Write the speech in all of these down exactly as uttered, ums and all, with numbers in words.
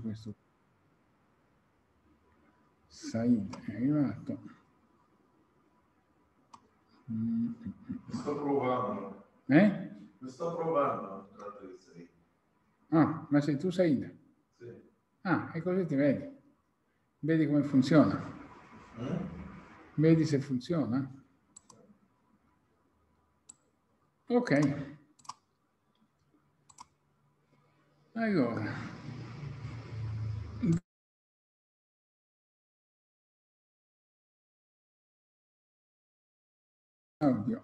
questo. Said è arrivato. Mm. Sto provando. Eh? Lo sto provando. Ah, ma sei tu Said? Sì. Ah, e così ti vedi. Vedi come funziona. Mm? Vedi se funziona. Ok. Allora. Audio.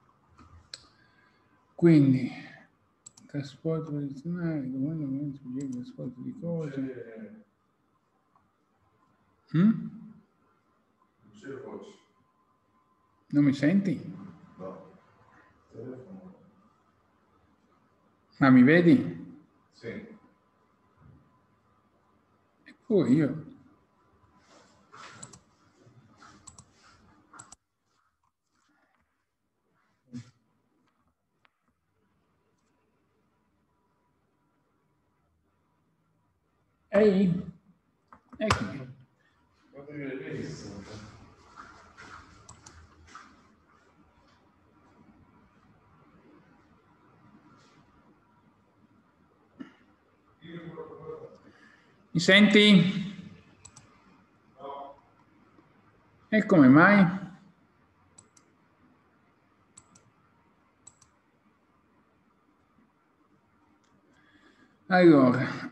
Quindi, trasporto tradizionale, comando, trasporto di cose. Mm? Non c'è voce. Non mi senti? No. Telefono. Ma mi vedi? Sì. Eppure io. Ehi? Eccomi. Guarda che l'hai visto. Mi senti? No. E come mai? Allora.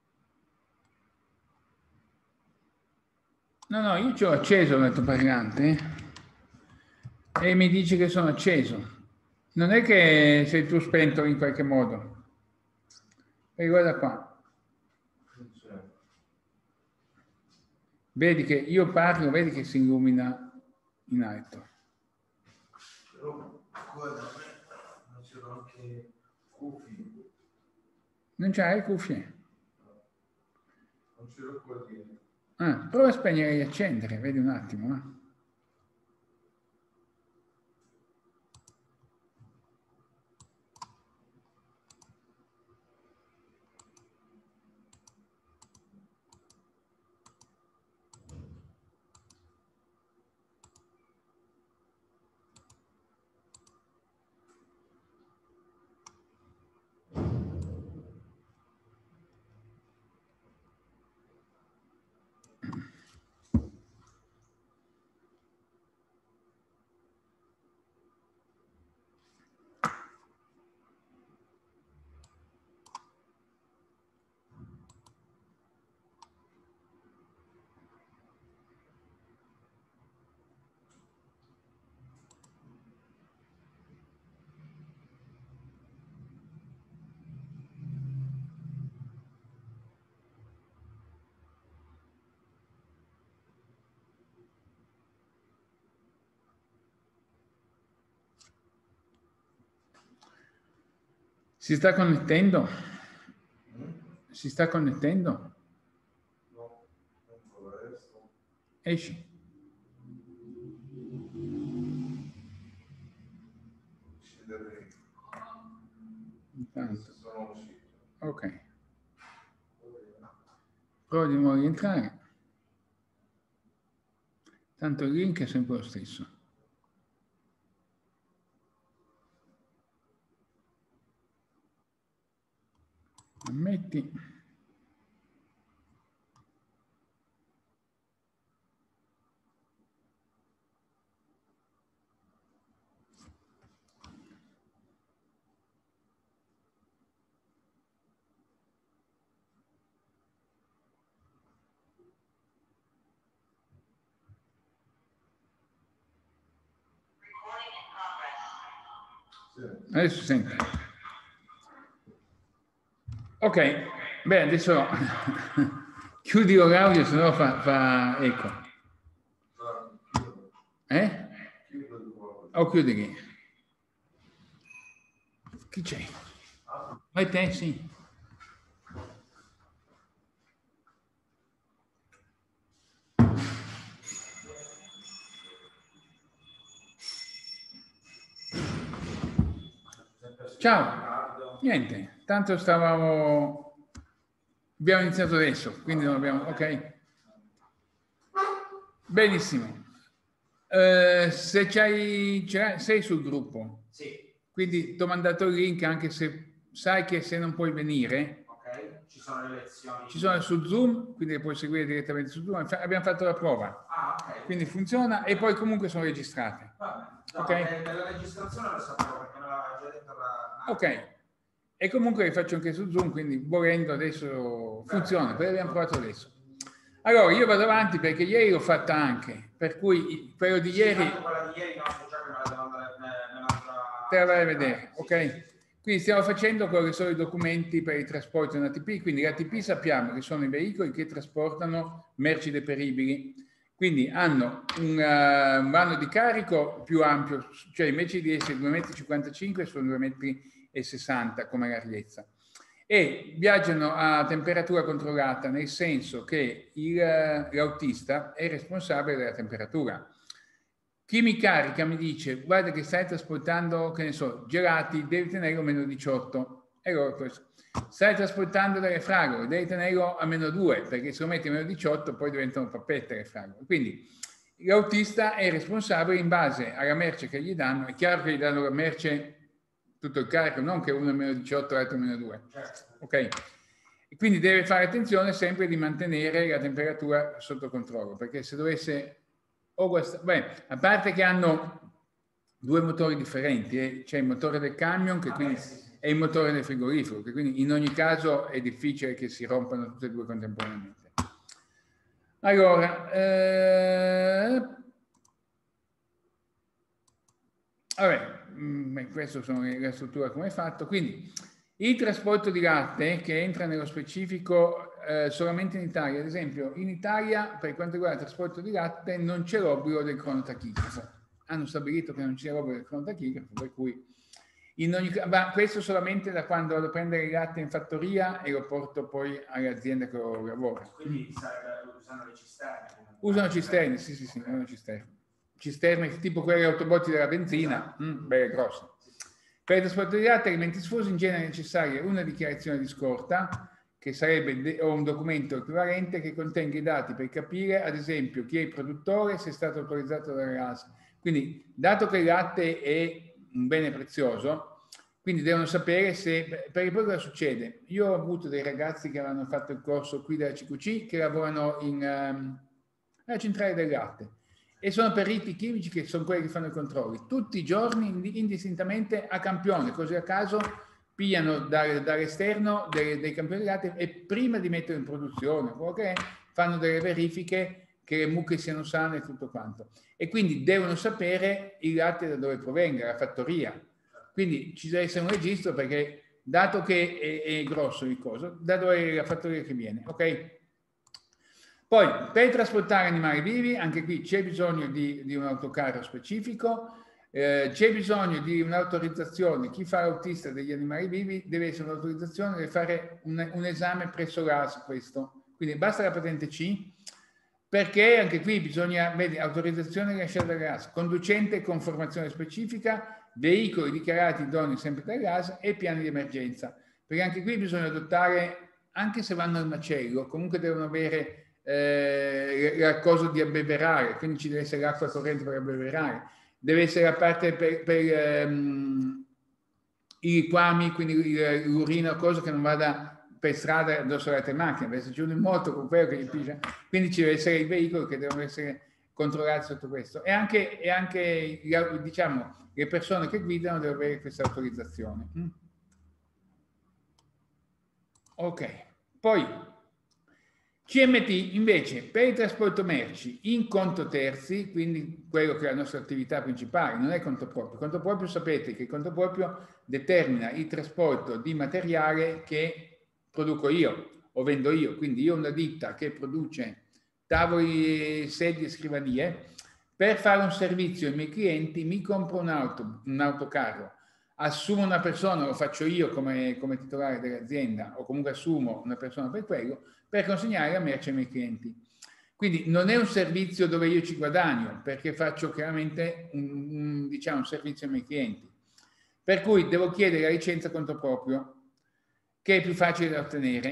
No, no, io ci ho acceso l'altoparlante e mi dici che sono acceso. Non è che sei tu spento in qualche modo. E guarda qua. Non c'è. Vedi che io parlo, vedi che si illumina in alto. Però qua da me non c'erano anche cuffie. Non c'hai le cuffie? Non c'ero qua dietro. Ah, prova a spegnere e riaccendere, vedi un attimo. Eh. Si sta connettendo? Si sta connettendo? No, non adesso. Esci. Scenderei. Intanto. Sono uscito. Ok. Prova di nuovo a rientrare. Tanto il link è sempre lo stesso. Ammetti. Sì. Adesso senti. Ok, beh, adesso chiudi l'audio, se no fa, fa eco. Eh? O chiudi lì. Chi c'è? Vai te, sì. Ciao. Niente, tanto stavamo Abbiamo iniziato adesso, quindi non abbiamo... Ok. Benissimo. Eh, se c'hai, sei sul gruppo. Sì. Quindi ti ho mandato il link, anche se sai che se non puoi venire... Ok, ci sono le lezioni. Ci sono su Zoom, quindi le puoi seguire direttamente su Zoom. Abbiamo fatto la prova. Ah, ok. Quindi funziona e poi comunque sono registrate. Vabbè, no, ok? Nella registrazione lo sapevo perché me l'aveva già detto la... Ok. E comunque le faccio anche su Zoom, quindi volendo adesso funziona, perché abbiamo provato adesso. Allora, io vado avanti perché ieri l'ho fatta anche, per cui quello di sì, ieri... quella di ieri, no, so già che me la devo andare, me, me la già... Te la vai a vedere, sì, ok? sì. Quindi stiamo facendo quello che sono i documenti per il trasporto in A T P, quindi l'A T P sappiamo che sono i veicoli che trasportano merci deperibili, quindi hanno un, uh, un vano di carico più ampio, cioè invece di essere due virgola cinquantacinque metri sono due virgola sessanta metri come larghezza, e viaggiano a temperatura controllata, nel senso che l'autista è responsabile della temperatura. Chi mi carica mi dice: guarda che stai trasportando, che ne so, gelati, devi tenerlo a meno diciotto. E allora questo. Stai trasportando delle fragole, devi tenerlo a meno due, perché se lo metti a meno diciotto poi diventano pappette le fragole. Quindi l'autista è responsabile in base alla merce che gli danno. È chiaro che gli danno la merce, tutto il carico, non che uno è meno diciotto e l'altro è meno due. Ok? E quindi deve fare attenzione sempre di mantenere la temperatura sotto controllo, perché se dovesse... Oh, questa, beh, a parte che hanno due motori differenti, eh. C'è il motore del camion che quindi è il motore del frigorifero, che quindi in ogni caso è difficile che si rompano tutte e due contemporaneamente. Allora, eh, vabbè, mh, questo sono la struttura come è fatto. Quindi il trasporto di latte che entra nello specifico eh, solamente in Italia, ad esempio in Italia per quanto riguarda il trasporto di latte non c'è l'obbligo del cronotachigrafo, hanno stabilito che non c'è l'obbligo del cronotachigrafo, per cui in ogni caso, ma questo solamente da quando vado a prendere il latte in fattoria e lo porto poi all'azienda che lo lavora. Quindi usano le cisterne? Usano cisterne, sì sì sì, usano cisterne. Cisterne tipo quelle autobotti della benzina, esatto. mm, belle grosse. Per il trasporto di latte e alimenti sfusi in genere è necessaria una dichiarazione di scorta, che sarebbe o un documento equivalente che contenga i dati per capire, ad esempio, chi è il produttore, se è stato autorizzato dalla A S. Quindi, dato che il latte è un bene prezioso, quindi devono sapere se... Perché poi cosa succede? Io ho avuto dei ragazzi che avevano fatto il corso qui della C Q C, che lavorano in, um, alla centrale del latte, e sono periti chimici che sono quelli che fanno i controlli tutti i giorni indistintamente a campione, così a caso pigliano dall'esterno dei, dei campioni di latte e prima di mettere in produzione okay, fanno delle verifiche che le mucche siano sane e tutto quanto, e quindi devono sapere il latte da dove provenga, la fattoria, quindi ci deve essere un registro, perché dato che è, è grosso il coso, da dove è la fattoria che viene, ok? Poi, per trasportare animali vivi, anche qui c'è bisogno di, di un autocarro specifico, eh, c'è bisogno di un'autorizzazione. Chi fa l'autista degli animali vivi deve essere un'autorizzazione, deve fare un, un esame presso l'A S, questo. Quindi basta la patente C, perché anche qui bisogna, vedi, autorizzazione rilasciata dall'A S, conducente con formazione specifica, veicoli dichiarati idonei sempre dall'A S e piani di emergenza. Perché anche qui bisogna adottare, anche se vanno al macello, comunque devono avere... Eh, la cosa di abbeverare, quindi ci deve essere l'acqua corrente per abbeverare, deve essere la parte per, per um, i liquami, quindi l'urina, cosa che non vada per strada addosso alle altre macchine, deve esserci uno in moto con quello che gli pigia, quindi ci deve essere i veicoli che devono essere controllati sotto questo, e anche, e anche diciamo, le persone che guidano devono avere questa autorizzazione. Mm. Ok, poi C M T invece per il trasporto merci in conto terzi, quindi quello che è la nostra attività principale, non è conto proprio. Conto proprio, sapete che il conto proprio determina il trasporto di materiale che produco io o vendo io, quindi io ho una ditta che produce tavoli, sedie, scrivanie, per fare un servizio ai miei clienti mi compro un, auto, un autocarro, assumo una persona, lo faccio io come, come titolare dell'azienda, o comunque assumo una persona per quello, per consegnare la merce ai miei clienti. Quindi non è un servizio dove io ci guadagno, perché faccio chiaramente un, un, diciamo, un servizio ai miei clienti. Per cui devo chiedere la licenza conto proprio, che è più facile da ottenere.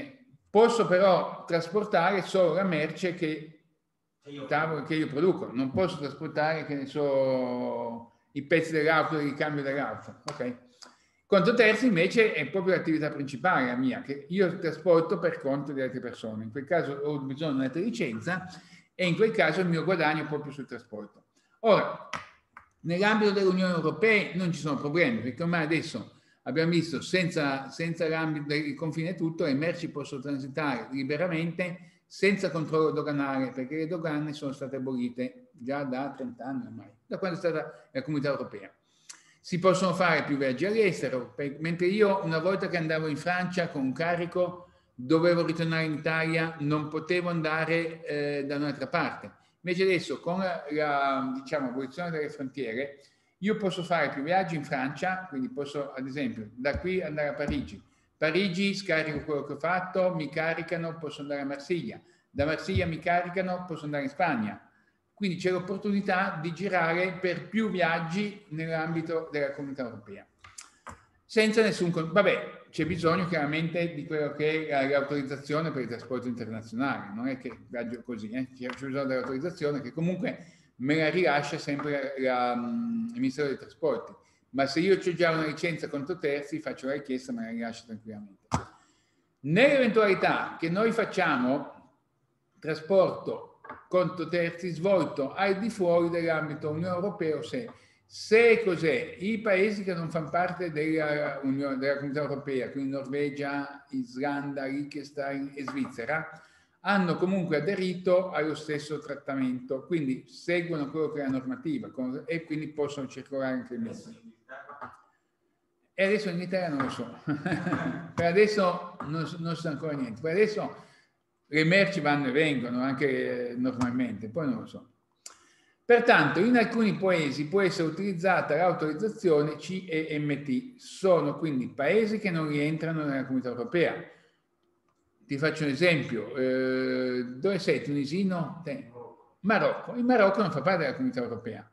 Posso però trasportare solo la merce che, io, che io produco, non posso trasportare, che ne so, i pezzi dell'auto, il ricambio dell'auto. Ok? Conto terzi invece è proprio l'attività principale la mia, che io trasporto per conto di altre persone. In quel caso ho bisogno di un'altra licenza e in quel caso il mio guadagno è proprio sul trasporto. Ora, nell'ambito dell'Unione Europea non ci sono problemi, perché ormai adesso abbiamo visto, senza, senza l'ambito del confine e tutto, le merci possono transitare liberamente senza controllo doganale, perché le dogane sono state abolite già da trenta anni ormai, da quando è stata la Comunità Europea. Si possono fare più viaggi all'estero, mentre io una volta che andavo in Francia con un carico dovevo ritornare in Italia, non potevo andare eh, da un'altra parte. Invece adesso con la, la diciamo, abolizione delle frontiere io posso fare più viaggi in Francia, quindi posso ad esempio da qui andare a Parigi. Parigi scarico quello che ho fatto, mi caricano, posso andare a Marsiglia. Da Marsiglia mi caricano, posso andare in Spagna. Quindi c'è l'opportunità di girare per più viaggi nell'ambito della Comunità Europea. Senza nessun... Vabbè, c'è bisogno chiaramente di quello che è l'autorizzazione per il trasporto internazionale. Non è che viaggio così, eh? C'è bisogno dell'autorizzazione che comunque me la rilascia sempre la, la, il Ministero dei Trasporti. Ma se io ho già una licenza conto terzi, faccio la richiesta e me la rilascio tranquillamente. Nell'eventualità che noi facciamo trasporto conto terzi svolto al di fuori dell'ambito Unione Europea, se, se cos'è, i paesi che non fanno parte della, Unione, della Comunità Europea, quindi Norvegia, Islanda, Liechtenstein e Svizzera, hanno comunque aderito allo stesso trattamento, quindi seguono quello che è la normativa e quindi possono circolare anche il mezzo. E adesso in Italia non lo so, per adesso non, non so ancora niente, per adesso le merci vanno e vengono anche normalmente, poi non lo so. Pertanto in alcuni paesi può essere utilizzata l'autorizzazione C E M T, sono quindi paesi che non rientrano nella Comunità Europea. Ti faccio un esempio, eh, dove sei? Tunisino? Te. Marocco. Il Marocco non fa parte della Comunità Europea.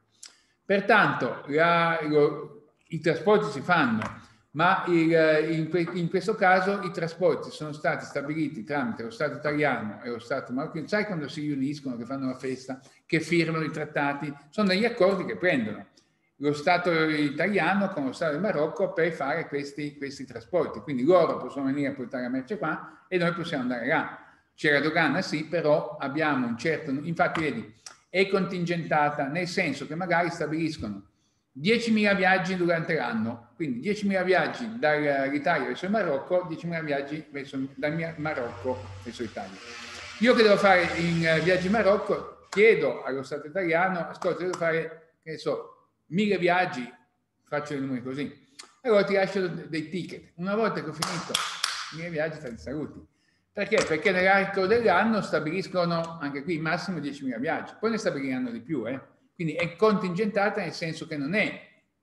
Pertanto la, lo, i trasporti si fanno, ma il, in, que, in questo caso i trasporti sono stati stabiliti tramite lo Stato italiano e lo Stato marocchino. Sai quando si riuniscono, che fanno la festa, che firmano i trattati? Sono degli accordi che prendono lo Stato italiano con lo Stato del Marocco per fare questi, questi trasporti. Quindi loro possono venire a portare la merce qua e noi possiamo andare là. C'è la dogana, sì, però abbiamo un certo... Infatti, vedi, è contingentata nel senso che magari stabiliscono diecimila viaggi durante l'anno, quindi diecimila viaggi dall'Italia verso il Marocco, diecimila viaggi verso, dal Marocco verso l'Italia. Io che devo fare in viaggi in Marocco, chiedo allo Stato italiano, ascolta, devo fare, che ne so, mille viaggi, faccio i numeri così, allora ti lascio dei ticket. Una volta che ho finito mille viaggi, ti saluti. Perché? Perché nell'arco dell'anno stabiliscono anche qui massimo diecimila viaggi, poi ne stabiliranno di più, eh? Quindi è contingentata nel senso che non è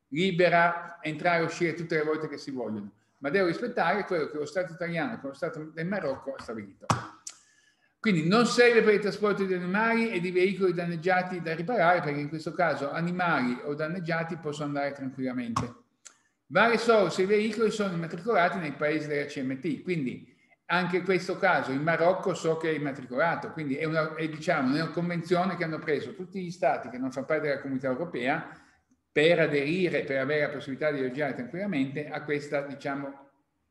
libera entrare e uscire tutte le volte che si vogliono, ma devo rispettare quello che lo Stato italiano con lo Stato del Marocco ha stabilito. Quindi non serve per il trasporto di animali e di veicoli danneggiati da riparare, perché in questo caso animali o danneggiati possono andare tranquillamente. Vale solo se i veicoli sono immatricolati nei paesi della C M T, quindi anche in questo caso il Marocco so che è immatricolato, quindi è una, è, diciamo, una convenzione che hanno preso tutti gli stati che non fanno parte della Comunità Europea per aderire, per avere la possibilità di viaggiare tranquillamente a questa, diciamo,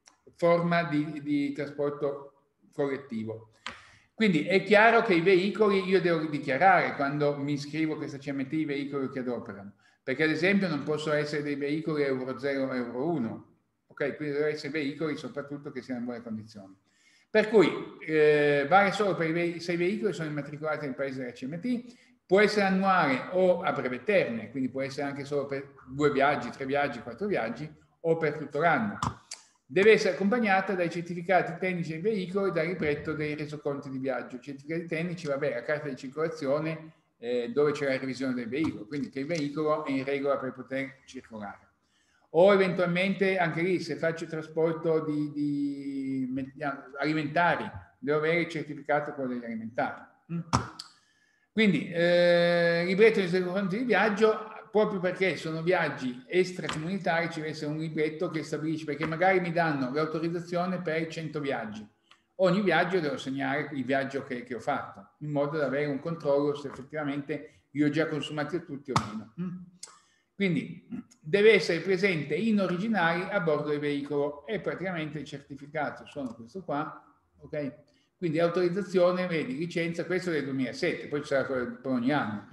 forma di, di trasporto collettivo. Quindi è chiaro che i veicoli io devo dichiarare quando mi iscrivo a questa C M T i veicoli che adoperano, perché ad esempio non possono essere dei veicoli Euro zero, Euro uno, ok? Quindi devono essere veicoli soprattutto che siano in buone condizioni. Per cui eh, vale solo per i se i veicoli sono immatricolati nel paese della C M T, può essere annuale o a breve termine, quindi può essere anche solo per due viaggi, tre viaggi, quattro viaggi o per tutto l'anno. Deve essere accompagnata dai certificati tecnici del veicolo e dal libretto dei resoconti di viaggio. Certificati tecnici, vabbè, la carta di circolazione eh, dove c'è la revisione del veicolo, quindi che il veicolo è in regola per poter circolare. O eventualmente anche lì se faccio trasporto di, di alimentari devo avere il certificato quello degli alimentari. Quindi eh, libretto di resoconti di viaggio, proprio perché sono viaggi extracomunitari ci deve essere un libretto che stabilisce, perché magari mi danno l'autorizzazione per cento viaggi ogni viaggio devo segnare il viaggio che, che ho fatto, in modo da avere un controllo se effettivamente li ho già consumati tutti o meno. Quindi deve essere presente in originali a bordo del veicolo e praticamente il certificato sono questo qua, ok? Quindi autorizzazione, vedi, licenza, questo è del duemilasette, poi ci sarà per ogni anno.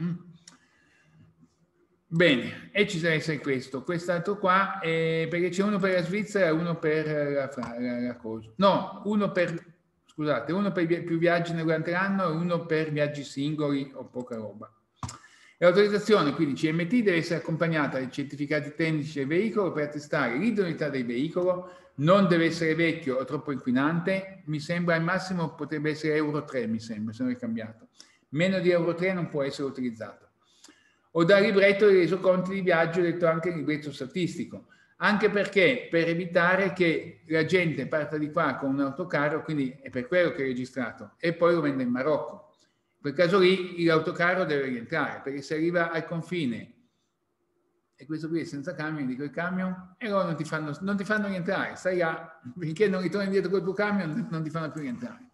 Bene, e ci deve essere questo, quest'altro qua, eh, perché c'è uno per la Svizzera e uno per la, la, la cosa. No, uno per, scusate, uno per più viaggi durante l'anno e uno per viaggi singoli o poca roba. L'autorizzazione, quindi C M T, deve essere accompagnata dai certificati tecnici del veicolo per testare l'idoneità del veicolo, non deve essere vecchio o troppo inquinante, mi sembra al massimo potrebbe essere Euro tre, mi sembra, se non è cambiato. Meno di Euro tre non può essere utilizzato. O dal libretto dei resoconti di viaggio, detto anche libretto statistico, anche perché per evitare che la gente parta di qua con un autocarro, quindi è per quello che è registrato, e poi lo vende in Marocco. In quel caso lì l'autocarro deve rientrare, perché se arriva al confine e questo qui è senza camion, dico il camion, e loro non ti fanno, non ti fanno rientrare, stai là, finché non ritorni indietro col tuo camion non ti fanno più rientrare.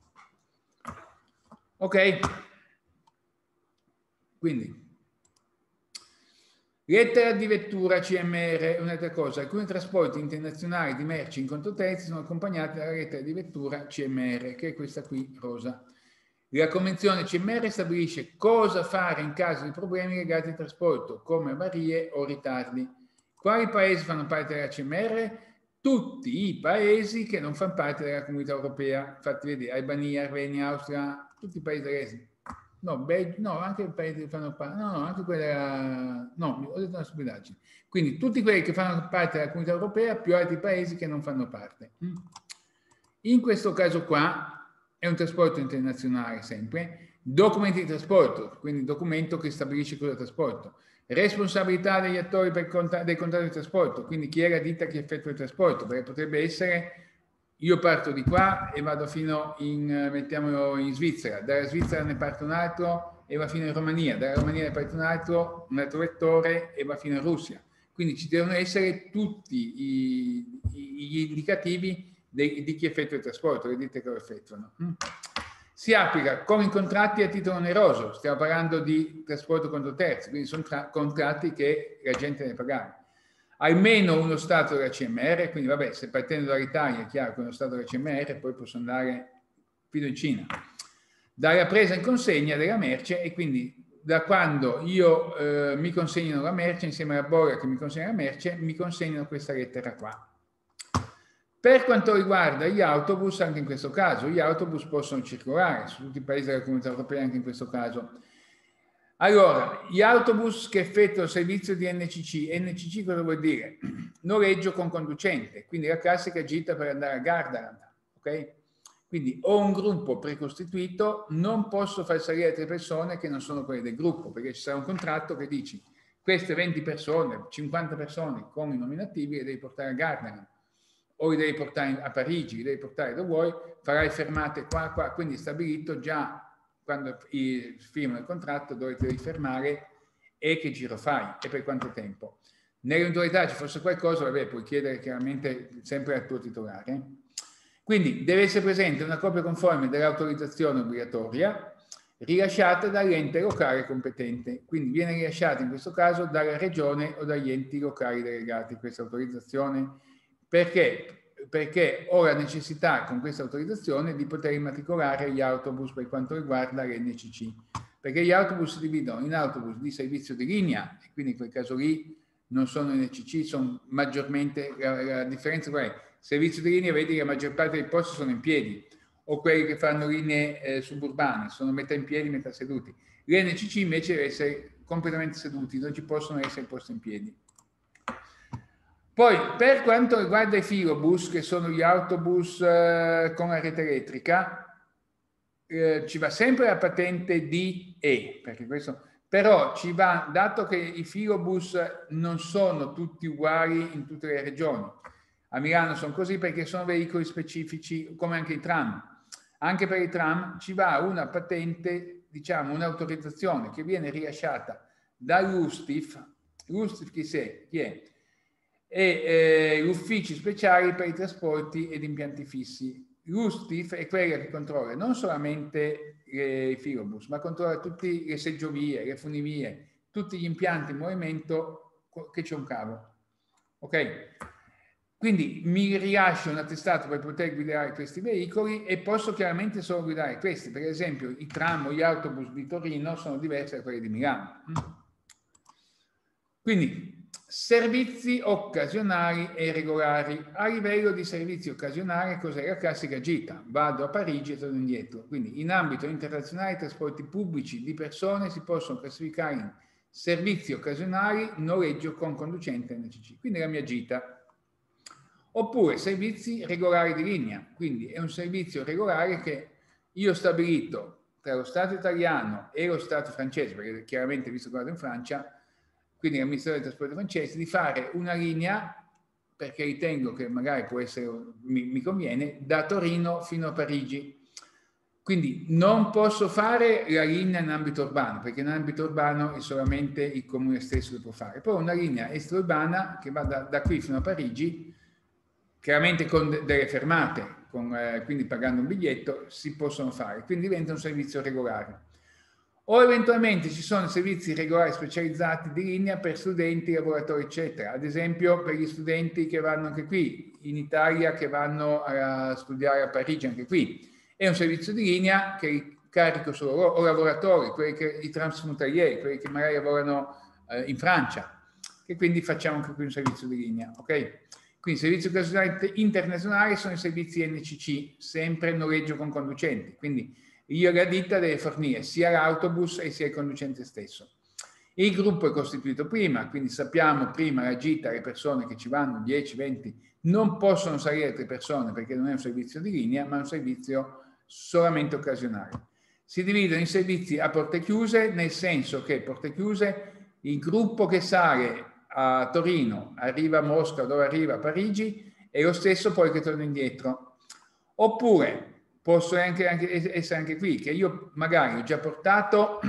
Ok? Quindi lettera di vettura C M R, un'altra cosa, alcuni trasporti internazionali di merci in conto terzi sono accompagnati dalla lettera di vettura C M R, che è questa qui rosa. La convenzione C M R stabilisce cosa fare in caso di problemi legati al trasporto, come avarie o ritardi. Quali paesi fanno parte della C M R? Tutti i paesi che non fanno parte della comunità europea, fatti vedere, Albania, Armenia, Austria, tutti i paesi dell'Est. No, Belgio, no, anche i paesi che fanno parte, no, no, anche quella, no, ho detto una stupidaggine. Quindi tutti quelli che fanno parte della comunità europea più altri paesi che non fanno parte. In questo caso qua è un trasporto internazionale sempre, documenti di trasporto, quindi documento che stabilisce cosa è trasporto, responsabilità degli attori per conta, del contratto di trasporto, quindi chi è la ditta che effettua il trasporto, perché potrebbe essere io parto di qua e vado fino in, mettiamolo in Svizzera, dalla Svizzera ne parte un altro e va fino in Romania, dalla Romania ne parte un altro, un altro vettore e va fino in Russia. Quindi ci devono essere tutti i, i, gli indicativi di, di chi effettua il trasporto, le ditte che lo effettuano. Si applica come in contratti a titolo oneroso, stiamo parlando di trasporto conto terzi, quindi sono contratti che la gente deve pagare. Almeno uno stato della C M R, quindi vabbè, se partendo dall'Italia è chiaro che uno stato della C M R, poi posso andare fino in Cina. Dalla presa in consegna della merce e quindi da quando io eh, mi consegnano la merce, insieme alla bolla che mi consegna la merce, mi consegnano questa lettera qua. Per quanto riguarda gli autobus, anche in questo caso, gli autobus possono circolare su tutti i paesi della Comunità Europea, anche in questo caso. Allora, gli autobus che effettuano il servizio di N C C, N C C cosa vuol dire? Noleggio con conducente, quindi la classica gita per andare a Gardaland, ok? Quindi ho un gruppo precostituito, non posso far salire altre persone che non sono quelle del gruppo, perché ci sarà un contratto che dici queste venti persone, cinquanta persone con i nominativi le devi portare a Gardaland, o li devi portare a Parigi, li devi portare dove vuoi, farai fermate qua, qua, quindi è stabilito già quando firma il contratto dove ti devi fermare e che giro fai e per quanto tempo. Nell'eventualità ci fosse qualcosa, vabbè, puoi chiedere chiaramente sempre al tuo titolare. Quindi deve essere presente una copia conforme dell'autorizzazione obbligatoria rilasciata dall'ente locale competente. Quindi viene rilasciata in questo caso dalla regione o dagli enti locali delegati questa autorizzazione. Perché? Perché ho la necessità con questa autorizzazione di poter immatricolare gli autobus per quanto riguarda l'N C C, perché gli autobus si dividono in autobus di servizio di linea e quindi in quel caso lì non sono N C C, sono maggiormente, la, la differenza qual è? Servizio di linea, vedi che la maggior parte dei posti sono in piedi, o quelli che fanno linee eh, suburbane, sono metà in piedi, metà seduti. L'N C C invece deve essere completamente seduti, non ci possono essere posti in piedi. Poi, per quanto riguarda i filobus, che sono gli autobus eh, con la rete elettrica, eh, ci va sempre la patente D E, perché questo, però ci va, dato che i filobus non sono tutti uguali in tutte le regioni. A Milano sono così perché sono veicoli specifici, come anche i tram. Anche per i tram ci va una patente, diciamo, un'autorizzazione che viene rilasciata dall'U S T I F. L'U S T I F chi, sei? Chi è? E eh, uffici speciali per i trasporti ed impianti fissi. l'Ustif è quella che controlla non solamente i filobus, ma controlla tutte le seggiovie, le funivie, tutti gli impianti in movimento che c'è un cavo. Ok? Quindi mi rilascio un attestato per poter guidare questi veicoli e posso chiaramente solo guidare questi. Per esempio i tram o gli autobus di Torino sono diversi da quelli di Milano. Quindi servizi occasionali e regolari. A livello di servizi occasionali, cos'è la classica gita? Vado a Parigi e torno indietro. Quindi in ambito internazionale i trasporti pubblici di persone si possono classificare in servizi occasionali, noleggio con conducente N C C. Quindi la mia gita. Oppure servizi regolari di linea, quindi è un servizio regolare che io ho stabilito tra lo Stato italiano e lo Stato francese, perché chiaramente visto che vado in Francia, quindi l'amministratore dei trasporti francese, di fare una linea, perché ritengo che magari può essere, mi, mi conviene, da Torino fino a Parigi. Quindi non posso fare la linea in ambito urbano, perché in ambito urbano è solamente il comune stesso che può fare. Poi una linea extraurbana che va da, da qui fino a Parigi, chiaramente con de delle fermate, con, eh, quindi pagando un biglietto, si possono fare, quindi diventa un servizio regolare. O eventualmente ci sono servizi regolari specializzati di linea per studenti, lavoratori, eccetera. Ad esempio per gli studenti che vanno anche qui, in Italia, che vanno a studiare a Parigi anche qui. È un servizio di linea che carico solo loro, o lavoratori, quelli che, i transfrontalieri, quelli che magari lavorano eh, in Francia, che quindi facciamo anche qui un servizio di linea, ok? Quindi i servizi occasionali internazionali sono i servizi N C C, sempre noleggio con conducenti, quindi io la ditta deve fornire sia l'autobus e sia il conducente stesso. Il gruppo è costituito prima, quindi sappiamo prima la gita, le persone che ci vanno, dieci venti, non possono salire altre persone perché non è un servizio di linea, ma è un servizio solamente occasionale. Si dividono in servizi a porte chiuse, nel senso che porte chiuse, il gruppo che sale a Torino, arriva a Mosca, dove arriva a Parigi, è lo stesso poi che torna indietro. Oppure posso anche, anche essere anche qui, che io magari ho già portato,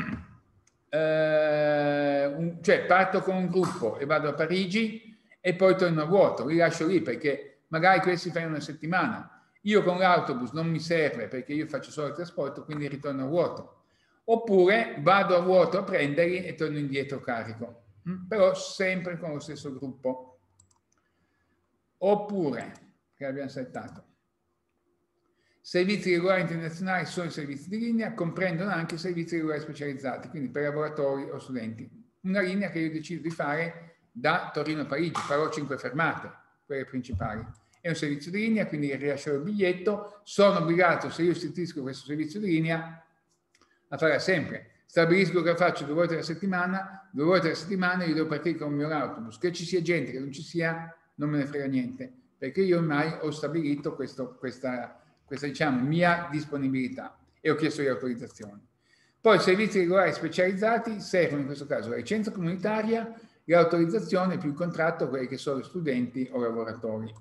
eh, un, cioè parto con un gruppo e vado a Parigi e poi torno a vuoto, li lascio lì perché magari questi fanno una settimana. Io con l'autobus non mi serve perché io faccio solo il trasporto, quindi ritorno a vuoto. Oppure vado a vuoto a prenderli e torno indietro carico. Però sempre con lo stesso gruppo. Oppure, che abbiamo saltato, servizi regolari internazionali sono i servizi di linea, comprendono anche i servizi regolari specializzati, quindi per lavoratori o studenti. Una linea che io decido di fare da Torino a Parigi, farò cinque fermate, quelle principali. È un servizio di linea, quindi rilascerò il biglietto, sono obbligato, se io istituisco questo servizio di linea, a farla sempre. Stabilisco che faccio due volte alla settimana, due volte alla settimana io devo partire con il mio autobus, che ci sia gente, che non ci sia, non me ne frega niente, perché io ormai ho stabilito questo, questa, questa diciamo, mia disponibilità e ho chiesto le autorizzazioni. Poi i servizi regolari specializzati servono in questo caso la licenza comunitaria, l'autorizzazione più il contratto, quelli che sono studenti o lavoratori.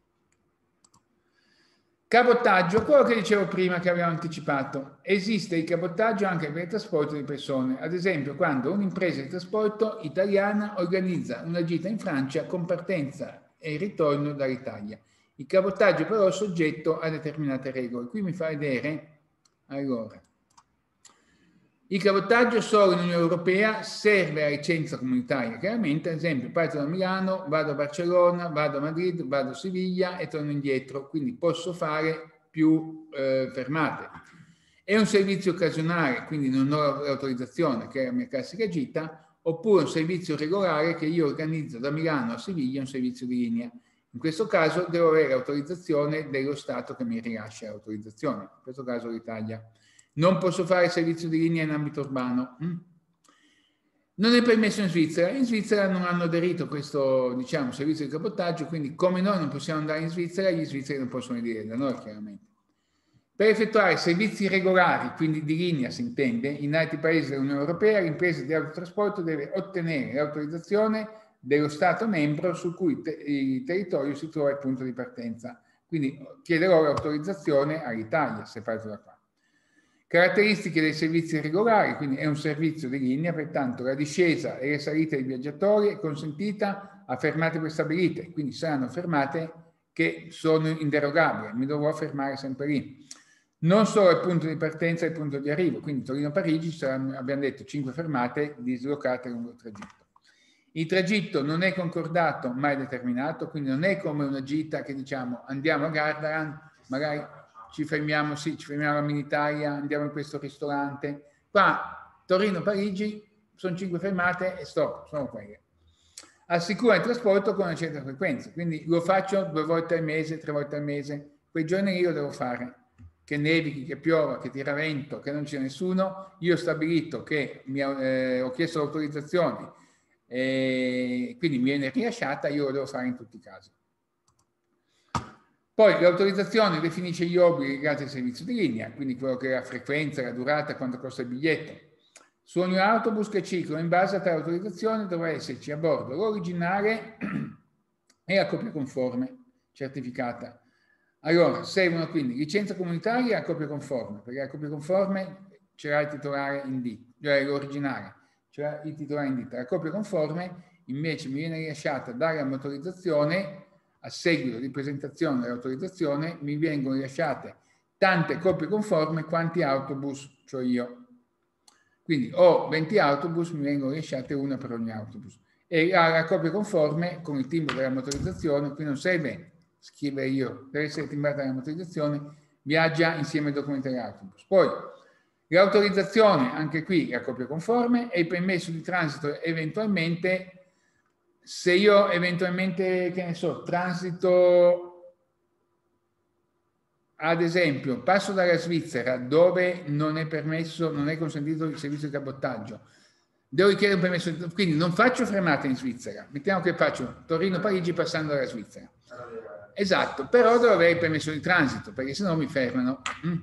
Cabotaggio, quello che dicevo prima che abbiamo anticipato. Esiste il cabotaggio anche per il trasporto di persone, ad esempio quando un'impresa di trasporto italiana organizza una gita in Francia con partenza e ritorno dall'Italia. Il cabotaggio però è soggetto a determinate regole. Qui mi fa vedere, allora, il cabotaggio solo in Unione Europea serve la licenza comunitaria, chiaramente, ad esempio parto da Milano, vado a Barcellona, vado a Madrid, vado a Siviglia e torno indietro, quindi posso fare più eh, fermate. È un servizio occasionale, quindi non ho l'autorizzazione, che è la mia classica gita, oppure un servizio regolare che io organizzo da Milano a Siviglia, un servizio di linea. In questo caso devo avere l'autorizzazione dello Stato che mi rilascia l'autorizzazione, in questo caso l'Italia. Non posso fare servizio di linea in ambito urbano. Non è permesso in Svizzera. In Svizzera non hanno aderito a questo, diciamo, servizio di cabotaggio, quindi come noi non possiamo andare in Svizzera, gli svizzeri non possono dire da noi, chiaramente. Per effettuare servizi regolari, quindi di linea si intende, in altri paesi dell'Unione Europea, l'impresa di autotrasporto deve ottenere l'autorizzazione dello Stato membro su cui te il territorio si trova il punto di partenza. Quindi chiederò l'autorizzazione all'Italia, se parto da qua. Caratteristiche dei servizi regolari, quindi è un servizio di linea, pertanto la discesa e le salite dei viaggiatori è consentita a fermate prestabilite, quindi saranno fermate che sono inderogabili, mi dovrò fermare sempre lì. Non solo il punto di partenza e il punto di arrivo, quindi Torino-Parigi ci saranno, abbiamo detto, cinque fermate dislocate lungo il tragitto. Il tragitto non è concordato, mai determinato, quindi non è come una gita che diciamo andiamo a Gardaland, magari ci fermiamo, sì, ci fermiamo a Minitalia, andiamo in questo ristorante. Qua Torino-Parigi sono cinque fermate e stop, sono quelle. Assicura il trasporto con una certa frequenza, quindi lo faccio due volte al mese, tre volte al mese, quei giorni lì lo devo fare. Che nevichi, che piova, che tira vento, che non c'è nessuno, io ho stabilito che mi, eh, ho chiesto l'autorizzazione e quindi mi viene rilasciata, io lo devo fare in tutti i casi. Poi l'autorizzazione definisce gli obblighi legati al servizio di linea, quindi quello che è la frequenza, la durata, quanto costa il biglietto. Su ogni autobus che circola in base a tale autorizzazione dovrà esserci a bordo l'originale e la copia conforme certificata. Allora, servono quindi licenza comunitaria e copia conforme, perché la copia conforme ce l'ha il titolare in ditta, cioè l'originale, ce l'ha il titolare in ditta. La copia conforme invece mi viene rilasciata dalla motorizzazione, a seguito di presentazione dell'autorizzazione mi vengono rilasciate tante copie conforme quanti autobus ho io. Quindi ho venti autobus, mi vengono rilasciate una per ogni autobus. E la copia conforme con il timbro della motorizzazione, qui non serve scrivere io, deve essere timbrata la motorizzazione, viaggia insieme ai documenti dell'autobus. Poi l'autorizzazione, anche qui la copia conforme, e il permesso di transito eventualmente, se io eventualmente, che ne so, transito, ad esempio, passo dalla Svizzera dove non è permesso, non è consentito il servizio di cabotaggio, devo richiedere un permesso, quindi non faccio fermata in Svizzera, mettiamo che faccio Torino-Parigi passando dalla Svizzera. Esatto, però devo avere il permesso di transito, perché sennò mi fermano. Mm.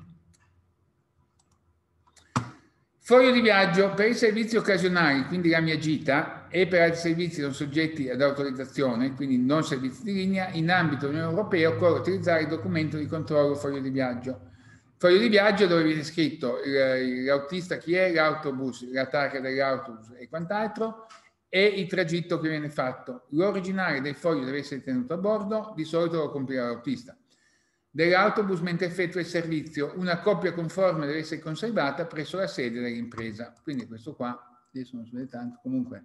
Foglio di viaggio per i servizi occasionali, quindi la mia gita, e per altri servizi non soggetti ad autorizzazione, quindi non servizi di linea, in ambito Unione Europea occorre utilizzare il documento di controllo foglio di viaggio. Foglio di viaggio dove viene scritto l'autista chi è, l'autobus, la targa dell'autobus e quant'altro, e il tragitto che viene fatto. L'originale del foglio deve essere tenuto a bordo, di solito lo compila l'autista. Dell'autobus mentre effettua il servizio, una copia conforme deve essere conservata presso la sede dell'impresa. Quindi questo qua, adesso non si vede tanto, comunque.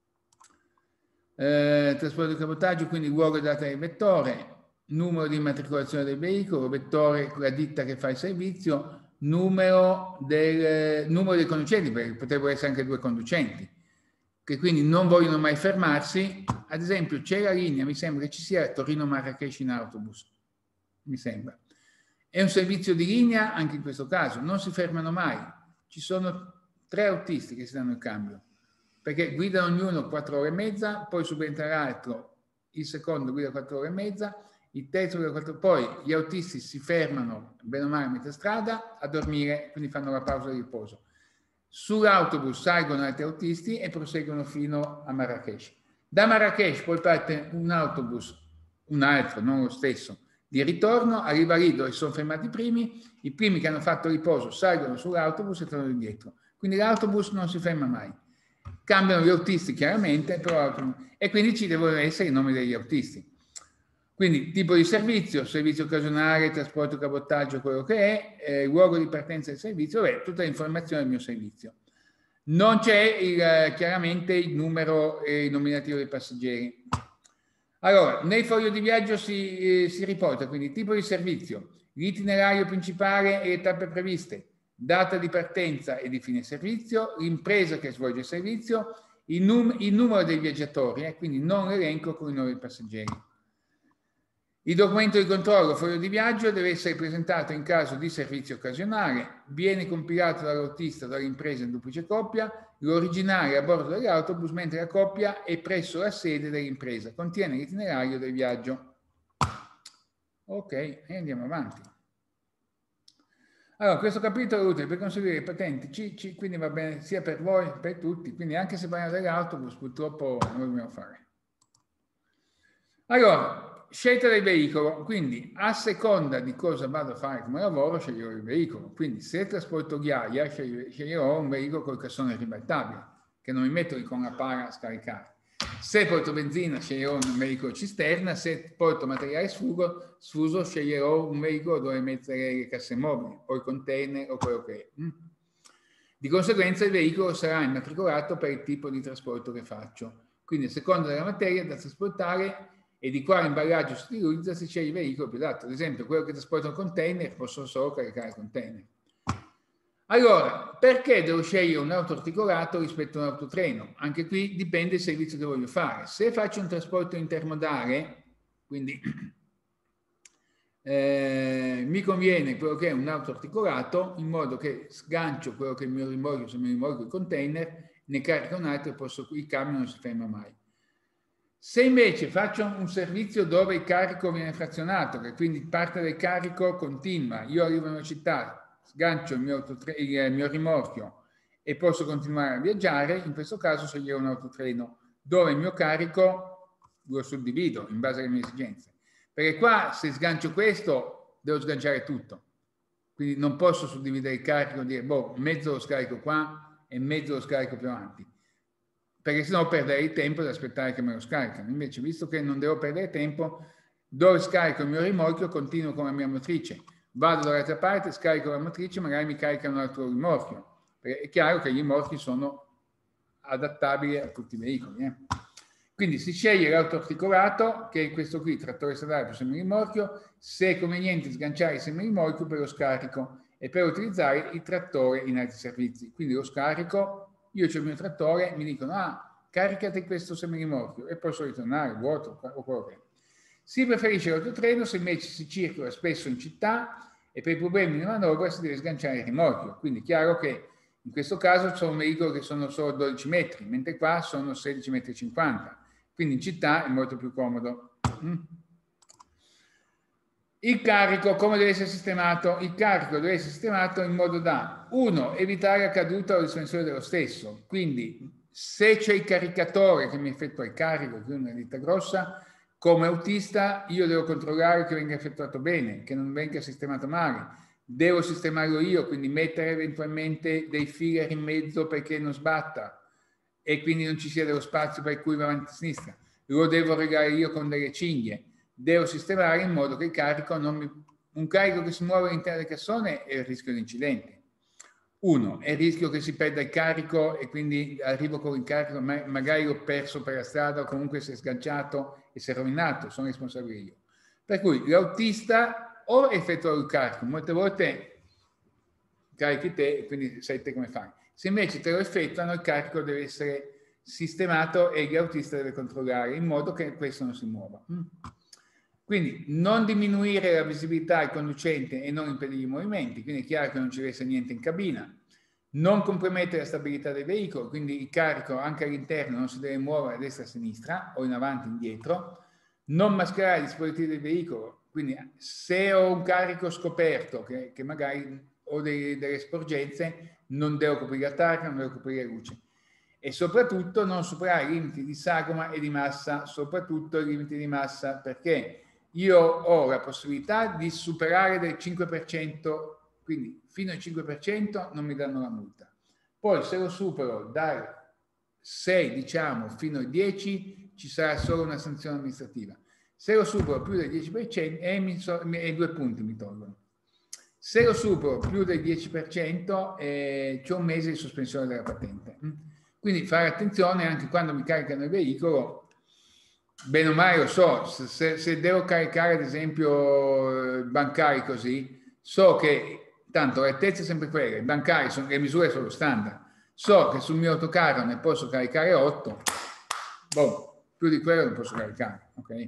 Eh, trasporto di cabotaggio, quindi luogo e data del vettore, numero di immatricolazione del veicolo, vettore, la ditta che fa il servizio, numero del, numero dei conducenti, perché potrebbero essere anche due conducenti, che quindi non vogliono mai fermarsi. Ad esempio c'è la linea, mi sembra che ci sia Torino-Marrakesh in autobus, mi sembra. È un servizio di linea anche in questo caso, non si fermano mai. Ci sono tre autisti che si danno il cambio, perché guidano ognuno quattro ore e mezza, poi subentra l'altro, il secondo guida quattro ore e mezza, il terzo guida quattro, poi gli autisti si fermano, bene o male a metà strada, a dormire, quindi fanno la pausa di riposo. Sull'autobus salgono altri autisti e proseguono fino a Marrakesh. Da Marrakesh poi parte un autobus, un altro, non lo stesso, di ritorno, arriva lì dove sono fermati i primi, i primi che hanno fatto riposo salgono sull'autobus e tornano indietro. Quindi l'autobus non si ferma mai. Cambiano gli autisti chiaramente, però, e quindi ci devono essere i nomi degli autisti. Quindi tipo di servizio, servizio occasionale, trasporto, cabotaggio, quello che è, eh, luogo di partenza del servizio, beh, tutta l'informazione del mio servizio. Non c'è il, chiaramente il numero e il nominativo dei passeggeri. Allora, nel foglio di viaggio si, eh, si riporta quindi tipo di servizio, l'itinerario principale e le tappe previste, data di partenza e di fine servizio, l'impresa che svolge il servizio, il, num il numero dei viaggiatori, eh, quindi non l'elenco con i nuovi passeggeri. Il documento di controllo foglio di viaggio deve essere presentato in caso di servizio occasionale, viene compilato dall'autista o dall'impresa in duplice copia, l'originale a bordo dell'autobus, mentre la copia è presso la sede dell'impresa, contiene l'itinerario del viaggio. Ok, e andiamo avanti. Allora, questo capitolo è utile per conseguire patenti C C, quindi va bene sia per voi che per tutti, quindi anche se parliamo dell'autobus purtroppo non lo dobbiamo fare. Allora, scelta del veicolo, quindi a seconda di cosa vado a fare come lavoro sceglierò il veicolo, quindi se trasporto ghiaia sceglierò un veicolo col cassone ribaltabile, che non mi metto lì con la pala a scaricare. Se porto benzina sceglierò un veicolo cisterna, se porto materiale sfuso, sfuso sceglierò un veicolo dove mettere le casse mobili o i container o quello che è. Di conseguenza il veicolo sarà immatricolato per il tipo di trasporto che faccio. Quindi a seconda della materia da trasportare e di quale imballaggio si utilizza si sceglie il veicolo più adatto. Ad esempio, quello che trasporta un container posso solo caricare il container. Allora, perché devo scegliere un auto articolato rispetto a un autotreno? Anche qui dipende dal servizio che voglio fare. Se faccio un trasporto intermodale, quindi eh, mi conviene quello che è un auto articolato, in modo che sgancio quello che è il mio rimorchio, se mi rimorchio il container, ne carica un altro e posso, il camion non si ferma mai. Se invece faccio un servizio dove il carico viene frazionato, che quindi parte del carico continua, io arrivo in una città, sgancio il mio, il mio rimorchio e posso continuare a viaggiare, in questo caso sceglierò un autotreno, dove il mio carico lo suddivido in base alle mie esigenze. Perché qua se sgancio questo devo sganciare tutto, quindi non posso suddividere il carico e dire boh, mezzo lo scarico qua e mezzo lo scarico più avanti, perché sennò perderei tempo ad aspettare che me lo scaricano. Invece, visto che non devo perdere tempo, dove scarico il mio rimorchio continuo con la mia motrice, vado dall'altra parte, scarico la motrice, magari mi carica un altro rimorchio, perché è chiaro che gli rimorchi sono adattabili a tutti i veicoli. Eh? Quindi si sceglie l'auto articolato, che è questo qui, trattore stradale più semirimorchio, se è conveniente sganciare il semirimorchio per lo scarico e per utilizzare il trattore in altri servizi. Quindi lo scarico, io c'ho il mio trattore, mi dicono, ah, caricati questo semirimorchio e posso ritornare vuoto o quello che è. Si preferisce l'autotreno se invece si circola spesso in città e per i problemi di manovra si deve sganciare il rimorchio. Quindi è chiaro che in questo caso sono veicoli che sono solo dodici metri, mentre qua sono sedici virgola cinquanta metri. Quindi in città è molto più comodo. Il carico, come deve essere sistemato? Il carico deve essere sistemato in modo da, uno, evitare la caduta o l'espansione dello stesso. Quindi se c'è il caricatore che mi effettua il carico, che è una ditta grossa, come autista io devo controllare che venga effettuato bene, che non venga sistemato male. Devo sistemarlo io, quindi mettere eventualmente dei filler in mezzo perché non sbatta e quindi non ci sia dello spazio per cui va avanti a sinistra. Lo devo regare io con delle cinghie. Devo sistemare in modo che il carico non mi... Un carico che si muove all'interno del cassone è il rischio di incidente. Uno, è il rischio che si perda il carico e quindi arrivo con il carico, ma magari l'ho perso per la strada o comunque si è sganciato e si è rovinato, sono responsabile io. Per cui l'autista o effettua il carico, molte volte carichi te e quindi sai te come fai. Se invece te lo effettuano, il carico deve essere sistemato e l'autista deve controllare in modo che questo non si muova. Quindi non diminuire la visibilità al conducente e non impedire i movimenti, quindi è chiaro che non ci deve essere niente in cabina. Non compromettere la stabilità del veicolo, quindi il carico anche all'interno non si deve muovere a destra e a sinistra o in avanti e indietro. Non mascherare i dispositivi del veicolo, quindi se ho un carico scoperto che, che magari ho dei, delle sporgenze, non devo coprire la targa, non devo coprire le luci. E soprattutto non superare i limiti di sagoma e di massa, soprattutto i limiti di massa, perché io ho la possibilità di superare del cinque per cento, quindi fino al cinque per cento non mi danno la multa. Poi se lo supero dal sei, diciamo, fino al dieci, ci sarà solo una sanzione amministrativa. Se lo supero più del dieci per cento, e, mi so, e due punti mi tolgono. Se lo supero più del dieci per cento, eh, c'è un mese di sospensione della patente. Quindi fare attenzione anche quando mi caricano il veicolo, bene o male lo so, se, se devo caricare ad esempio bancari così, so che tanto l'altezza è sempre quella, i bancari, sono, le misure sono standard, so che sul mio autocarro ne posso caricare otto, boh, più di quello non posso caricare, ok?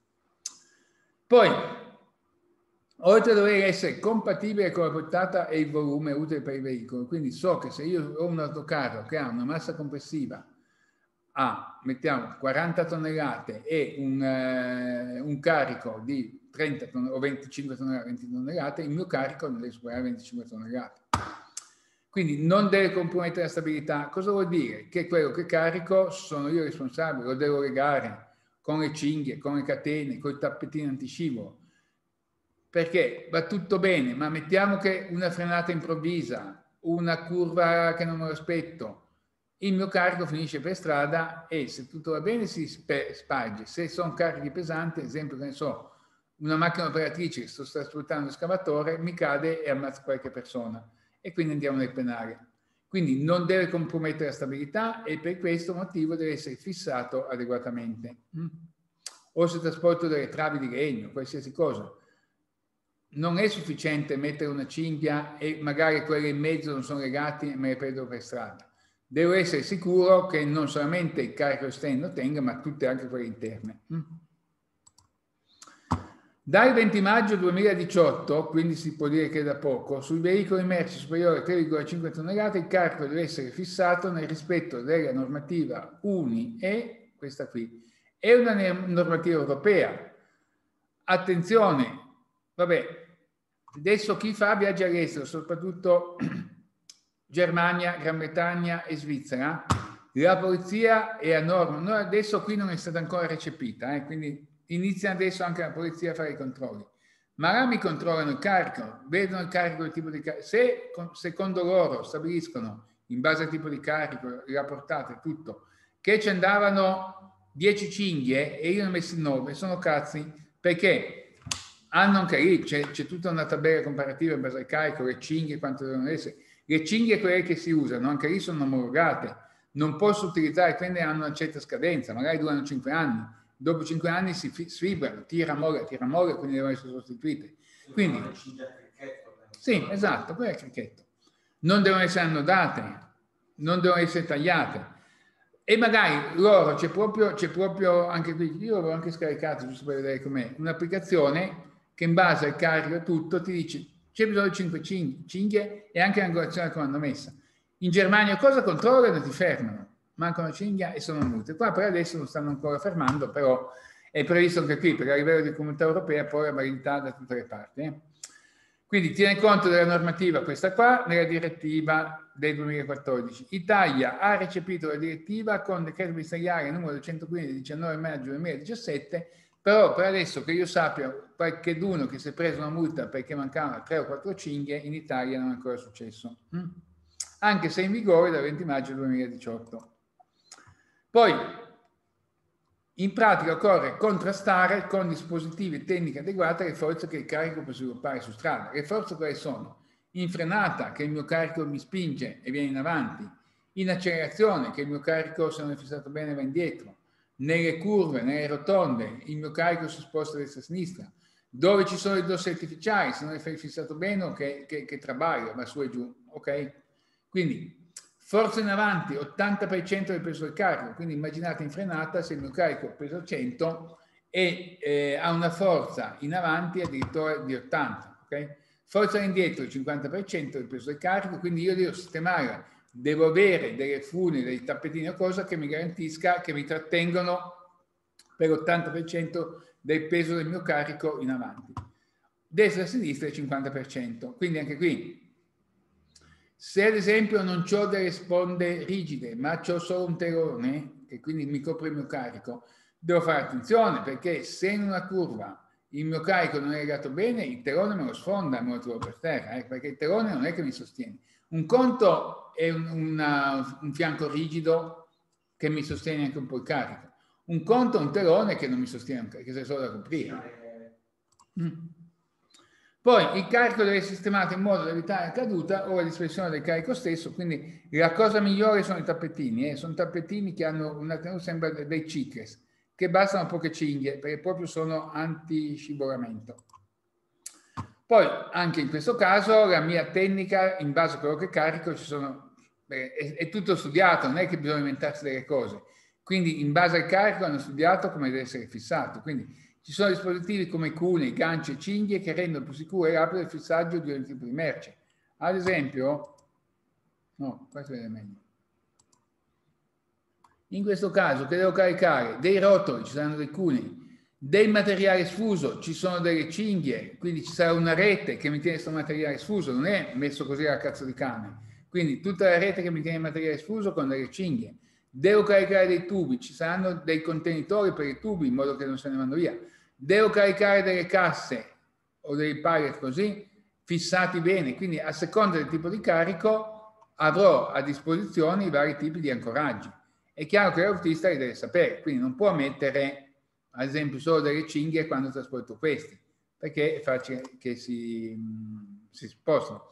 Poi, oltre a dover essere compatibile con la portata e il volume utile per il veicolo, quindi so che se io ho un autocarro che ha una massa complessiva a, mettiamo, quaranta tonnellate e un, eh, un carico di trenta o venticinque tonnellate, venti tonnellate, il mio carico non deve superare venticinque tonnellate. Quindi non deve compromettere la stabilità. Cosa vuol dire? Che quello che carico sono io responsabile, lo devo legare con le cinghie, con le catene, con i tappetini antiscivolo. Perché va tutto bene, ma mettiamo che una frenata improvvisa, una curva che non me lo aspetto, il mio carico finisce per strada e se tutto va bene si sparge. Se sono carichi pesanti, ad esempio, che ne so, una macchina operatrice che sto trasportando un escavatore, mi cade e ammazza qualche persona e quindi andiamo nel penale. Quindi non deve compromettere la stabilità e per questo motivo deve essere fissato adeguatamente. Mm? O se trasporto delle travi di legno, qualsiasi cosa. Non è sufficiente mettere una cinghia e magari quelle in mezzo non sono legate e me le prendo per strada. Devo essere sicuro che non solamente il carico esterno tenga, ma tutte anche quelle interne. Mm? Dal venti maggio duemiladiciotto, quindi si può dire che da poco, sui veicoli merci superiori a tre virgola cinque tonnellate il carico deve essere fissato nel rispetto della normativa U N I E, questa qui, è una normativa europea. Attenzione, vabbè, adesso chi fa viaggi all'estero, soprattutto Germania, Gran Bretagna e Svizzera, la polizia è a norma, no, adesso qui non è stata ancora recepita, eh, quindi inizia adesso anche la polizia a fare i controlli, ma là mi controllano il carico, vedono il carico, il tipo di carico, se secondo loro stabiliscono in base al tipo di carico, la portata e tutto, che ci andavano dieci cinghie e io ne ho messi nove, sono cazzi, perché hanno anche lì, c'è tutta una tabella comparativa in base al carico, le cinghie, quanto devono essere, le cinghie quelle che si usano, anche lì sono omologate, non posso utilizzare, quindi hanno una certa scadenza, magari durano cinque anni, dopo cinque anni si sfibrano, tira molla, tira molla, quindi devono essere sostituite. Quindi, sì, esatto, quello è il cricchetto. Non devono essere annodate, non devono essere tagliate. E magari loro c'è proprio, c'è proprio anche qui, io l'avevo anche scaricato giusto per vedere com'è, un'applicazione che in base al carico e tutto ti dice c'è bisogno di cinque cinghie e anche l'angolazione che hanno messa. In Germania cosa controllano e ti fermano, mancano cinghia e sono multe. Qua per adesso non stanno ancora fermando, però è previsto anche qui, perché a livello di comunità europea poi la validità da tutte le parti. Eh. Quindi tiene conto della normativa questa qua, nella direttiva del duemilaquattordici. Italia ha recepito la direttiva con decreto ministeriale numero duecentoquindici del diciannove maggio duemiladiciassette, però per adesso che io sappia, qualcheduno che si è preso una multa perché mancavano tre o quattro cinghie, in Italia non è ancora successo. Mm? Anche se è in vigore dal venti maggio duemiladiciotto. Poi, in pratica occorre contrastare con dispositivi e tecniche adeguate le forze che il carico può sviluppare su strada. Le forze quali sono? In frenata, che il mio carico mi spinge e viene in avanti. In accelerazione, che il mio carico, se non è fissato bene, va indietro. Nelle curve, nelle rotonde, il mio carico si sposta a destra e a sinistra. Dove ci sono i dossi artificiali, se non è fissato bene, che, che, che trabaglia, va su e giù. Ok? Quindi, forza in avanti, ottanta per cento del peso del carico, quindi immaginate in frenata se il mio carico pesa cento e eh, ha una forza in avanti addirittura di ottanta, ok? Forza indietro il cinquanta per cento del peso del carico, quindi io devo sistemare, devo avere delle fune, dei tappetini o cosa che mi garantisca, che mi trattengono per l'ottanta per cento del peso del mio carico in avanti. Destra e sinistra il cinquanta per cento, quindi anche qui se ad esempio non ho delle sponde rigide, ma ho solo un telone, che quindi mi copre il mio carico, devo fare attenzione perché se in una curva il mio carico non è legato bene, il telone me lo sfonda e me lo trovo per terra, eh, perché il telone non è che mi sostiene. Un conto è un, una, un fianco rigido che mi sostiene anche un po' il carico. Un conto è un telone che non mi sostiene, che è solo da coprire. Mm. Poi il carico deve essere sistemato in modo da evitare la caduta o la dispersione del carico stesso, quindi la cosa migliore sono i tappetini, eh? Sono tappetini che hanno una tenuta, sembra dei Chicles, che bastano poche cinghie, perché proprio sono anti-scivolamento. Poi anche in questo caso la mia tecnica, in base a quello che carico, ci sono, beh, è, è tutto studiato, non è che bisogna inventarsi delle cose. Quindi in base al carico hanno studiato come deve essere fissato, quindi ci sono dispositivi come cune, ganci e cinghie che rendono più sicuro e rapido il fissaggio di ogni tipo di merce. Ad esempio, no, questo è meglio. In questo caso che devo caricare dei rotoli, ci saranno dei cunei, del materiale sfuso, ci sono delle cinghie, quindi ci sarà una rete che mi tiene questo materiale sfuso, non è messo così a cazzo di cane. Quindi tutta la rete che mi tiene il materiale sfuso con delle cinghie. Devo caricare dei tubi, ci saranno dei contenitori per i tubi in modo che non se ne vanno via. Devo caricare delle casse o dei pallet così, fissati bene, quindi a seconda del tipo di carico avrò a disposizione i vari tipi di ancoraggi. È chiaro che l'autista li deve sapere, quindi non può mettere, ad esempio, solo delle cinghie quando trasporto questi, perché è facile che si, si spostino.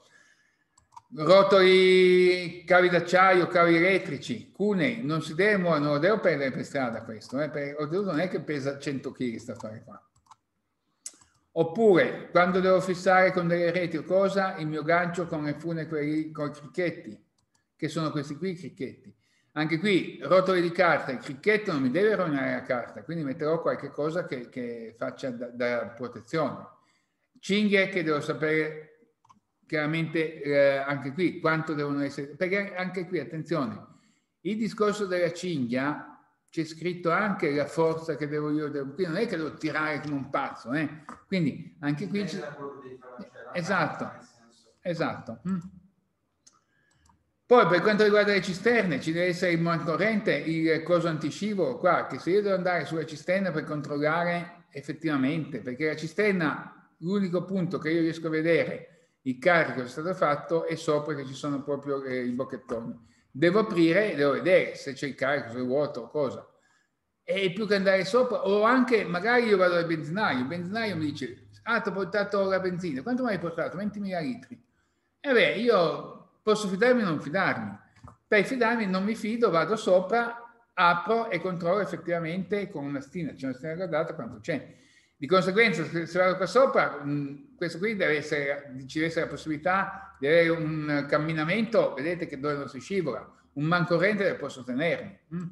Rotoli, cavi d'acciaio, cavi elettrici, cunei, non si deve, non lo devo prendere per strada questo, eh, perché oltretutto non è che pesa cento chili sta affare qua. Oppure, quando devo fissare con delle reti o cosa, il mio gancio con le fune, quelli, con i cricchetti, che sono questi qui i cricchetti. Anche qui, rotoli di carta, il cricchetto non mi deve rovinare la carta, quindi metterò qualche cosa che, che faccia da, da protezione. Cinghie che devo sapere chiaramente eh, anche qui quanto devono essere, perché anche qui, attenzione, il discorso della cinghia c'è scritto anche la forza che devo io, devo, qui non è che devo tirare come un pazzo, eh? Quindi anche qui c'è... Esatto, esatto. Mm. Poi per quanto riguarda le cisterne ci deve essere il moncorrente, il coso antiscivolo qua, che se io devo andare sulla cisterna per controllare effettivamente, perché la cisterna, l'unico punto che io riesco a vedere il carico che è stato fatto è sopra che ci sono proprio eh, i bocchettoni. Devo aprire e devo vedere se c'è il carico, se è vuoto o cosa. E più che andare sopra, o anche magari io vado al benzinaio, il benzinaio mi dice, ah, ti ho portato la benzina, quanto mi hai portato? ventimila litri. E beh, io posso fidarmi o non fidarmi. Per fidarmi non mi fido, vado sopra, apro e controllo effettivamente con una stina, c'è una stina guardata quanto c'è. Di conseguenza, se vado qua sopra, mh, questo qui deve essere, ci deve essere la possibilità di avere un camminamento, vedete che dove non si scivola, un mancorrente che può sostenermi. Mm.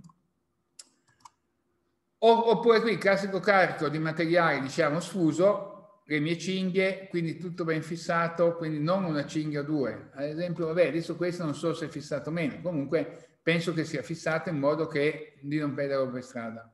Oppure qui il classico carico di materiale, diciamo, sfuso, le mie cinghie, quindi tutto ben fissato, quindi non una cinghia o due. Ad esempio, vabbè, adesso questo non so se è fissato o meno, comunque penso che sia fissato in modo che di non perderlo per strada.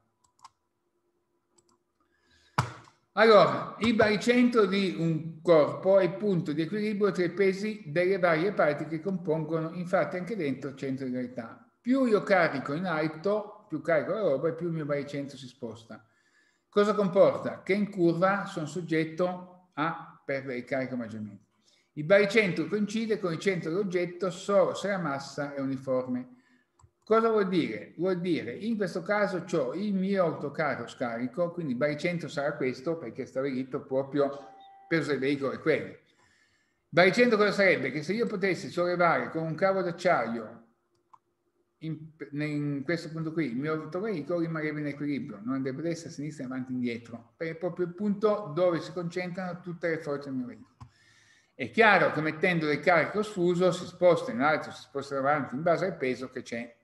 Allora, il baricentro di un corpo è il punto di equilibrio tra i pesi delle varie parti che compongono, infatti, anche dentro il centro di gravità. Più io carico in alto, più carico la roba e più il mio baricentro si sposta. Cosa comporta? Che in curva sono soggetto a perdere il carico maggiormente. Il baricentro coincide con il centro dell'oggetto solo se la massa è uniforme. Cosa vuol dire? Vuol dire, in questo caso ho il mio autocarro scarico, quindi il baricentro sarà questo perché è stabilito proprio peso del veicolo è quello. Il baricentro cosa sarebbe? Che se io potessi sollevare con un cavo d'acciaio in, in questo punto qui il mio autoveicolo rimarrebbe in equilibrio, non andrebbe a destra, a sinistra, avanti e indietro, perché è proprio il punto dove si concentrano tutte le forze del mio veicolo. È chiaro che mettendo del carico sfuso si sposta in alto, si sposta avanti in base al peso che c'è.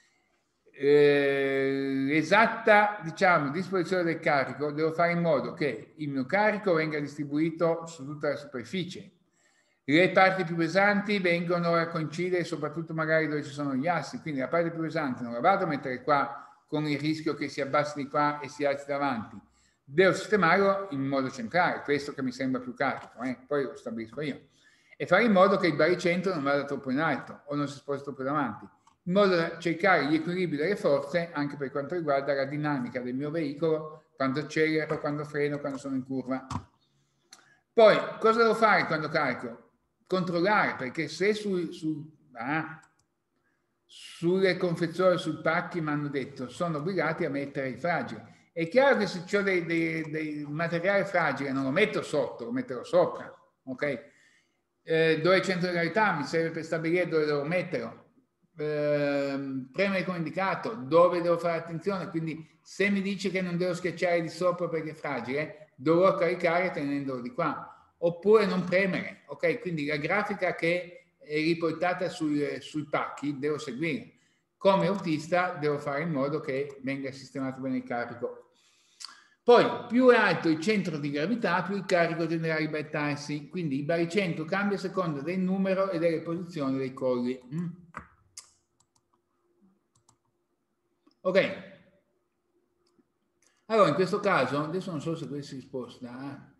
Eh, esatta, diciamo, disposizione del carico devo fare in modo che il mio carico venga distribuito su tutta la superficie. Le parti più pesanti vengono a coincidere soprattutto magari dove ci sono gli assi, quindi la parte più pesante non la vado a mettere qua con il rischio che si abbassi di qua e si alzi davanti. Devo sistemarlo in modo centrale, questo che mi sembra più carico, eh? Poi lo stabilisco io. E fare in modo che il baricentro non vada troppo in alto o non si sposti troppo davanti, in modo da cercare gli equilibri delle forze anche per quanto riguarda la dinamica del mio veicolo, quando accelero, quando freno, quando sono in curva. Poi, cosa devo fare quando carico? Controllare, perché se su, su, ah, sulle confezioni, sui pacchi mi hanno detto sono obbligati a mettere il fragile. È chiaro che se ho dei, dei, dei materiali fragili non lo metto sotto, lo metterò sopra, ok? Eh, dove è il centro di gravità mi serve per stabilire dove devo metterlo. Eh, premere come indicato, dove devo fare attenzione, quindi se mi dice che non devo schiacciare di sopra perché è fragile, dovrò caricare tenendolo di qua. Oppure non premere, ok? Quindi la grafica che è riportata sui, sui pacchi devo seguire. Come autista devo fare in modo che venga sistemato bene il carico. Poi, più è alto il centro di gravità, più il carico tenderà a ribaltarsi. Quindi il baricentro cambia a seconda del numero e delle posizioni dei colli. Mm? Ok. Allora, in questo caso, adesso non so se questo si sposta, eh?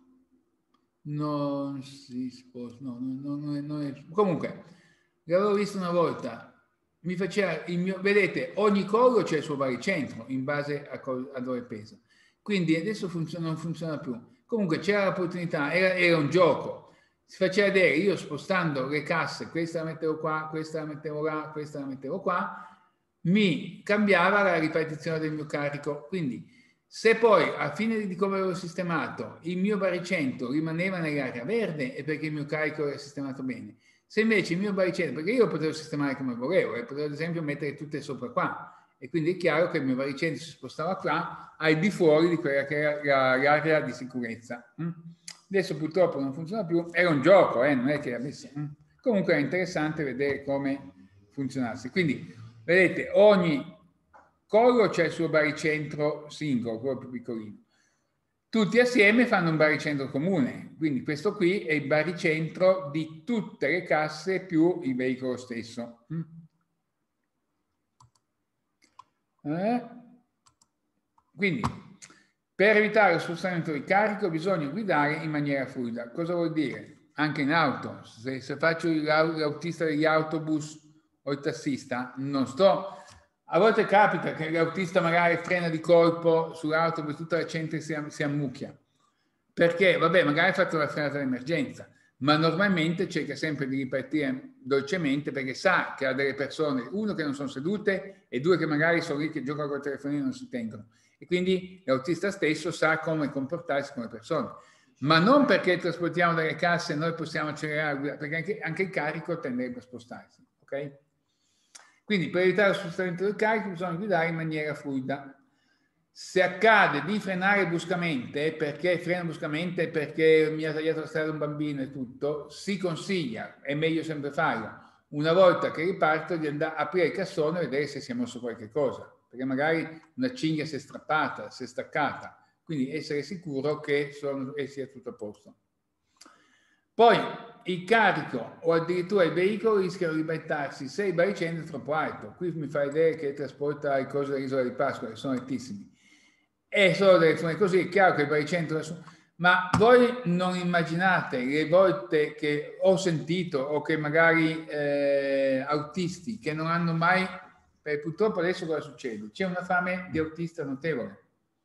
Non si sposta, no, non, non, non è, comunque, l'avevo visto una volta, mi faceva il mio, vedete, ogni collo c'è il suo baricentro in base a, a dove pesa, quindi adesso funziona, non funziona più. Comunque c'era l'opportunità, era, era un gioco, si faceva vedere, io spostando le casse, questa la mettevo qua, questa la mettevo là, questa la mettevo qua, mi cambiava la ripartizione del mio carico. Quindi se poi a fine di come avevo sistemato il mio baricentro rimaneva nell'area verde è perché il mio carico era sistemato bene. Se invece il mio baricentro, perché io potevo sistemare come volevo, e potevo ad esempio mettere tutte sopra qua, e quindi è chiaro che il mio baricentro si spostava qua al di fuori di quella che era l'area di sicurezza. Adesso purtroppo non funziona più, era un gioco, eh? Non è che avesse... Comunque è interessante vedere come funzionasse. Quindi vedete, ogni collo c'è il suo baricentro singolo, quello più piccolino. Tutti assieme fanno un baricentro comune, quindi questo qui è il baricentro di tutte le casse più il veicolo stesso. Eh? Quindi, per evitare lo spostamento di carico bisogna guidare in maniera fluida. Cosa vuol dire? Anche in auto. Se, se faccio l'autista degli autobus o il tassista, non sto... A volte capita che l'autista magari frena di colpo sull'autobus, tutta la gente si, si ammucchia. Perché? Vabbè, magari ha fatto la frenata d'emergenza, ma normalmente cerca sempre di ripartire dolcemente perché sa che ha delle persone, uno, che non sono sedute e due, che magari sono lì che giocano col telefonino e non si tengono. E quindi l'autista stesso sa come comportarsi con le persone. Ma non perché trasportiamo delle casse noi possiamo accelerare, perché anche, anche il carico tenderebbe a spostarsi. Ok? Quindi per evitare lo spostamento del carico bisogna guidare in maniera fluida. Se accade di frenare bruscamente, perché freno bruscamente perché mi ha tagliato la strada un bambino e tutto, si consiglia, è meglio sempre farlo, una volta che riparto di andare a aprire il cassone e vedere se si è mosso qualche cosa, perché magari una cinghia si è strappata, si è staccata, quindi essere sicuro che sono, e sia tutto a posto. Poi il carico o addirittura il veicolo rischiano di ribaltarsi se il baricentro è troppo alto. Qui mi fa vedere che trasporta le cose dell'isola di Pasqua, che sono altissimi. È solo delle fune così, è chiaro che il baricentro è su... Ma voi non immaginate le volte che ho sentito o che magari eh, autisti che non hanno mai... Perché purtroppo adesso cosa succede? C'è una fame di autista notevole.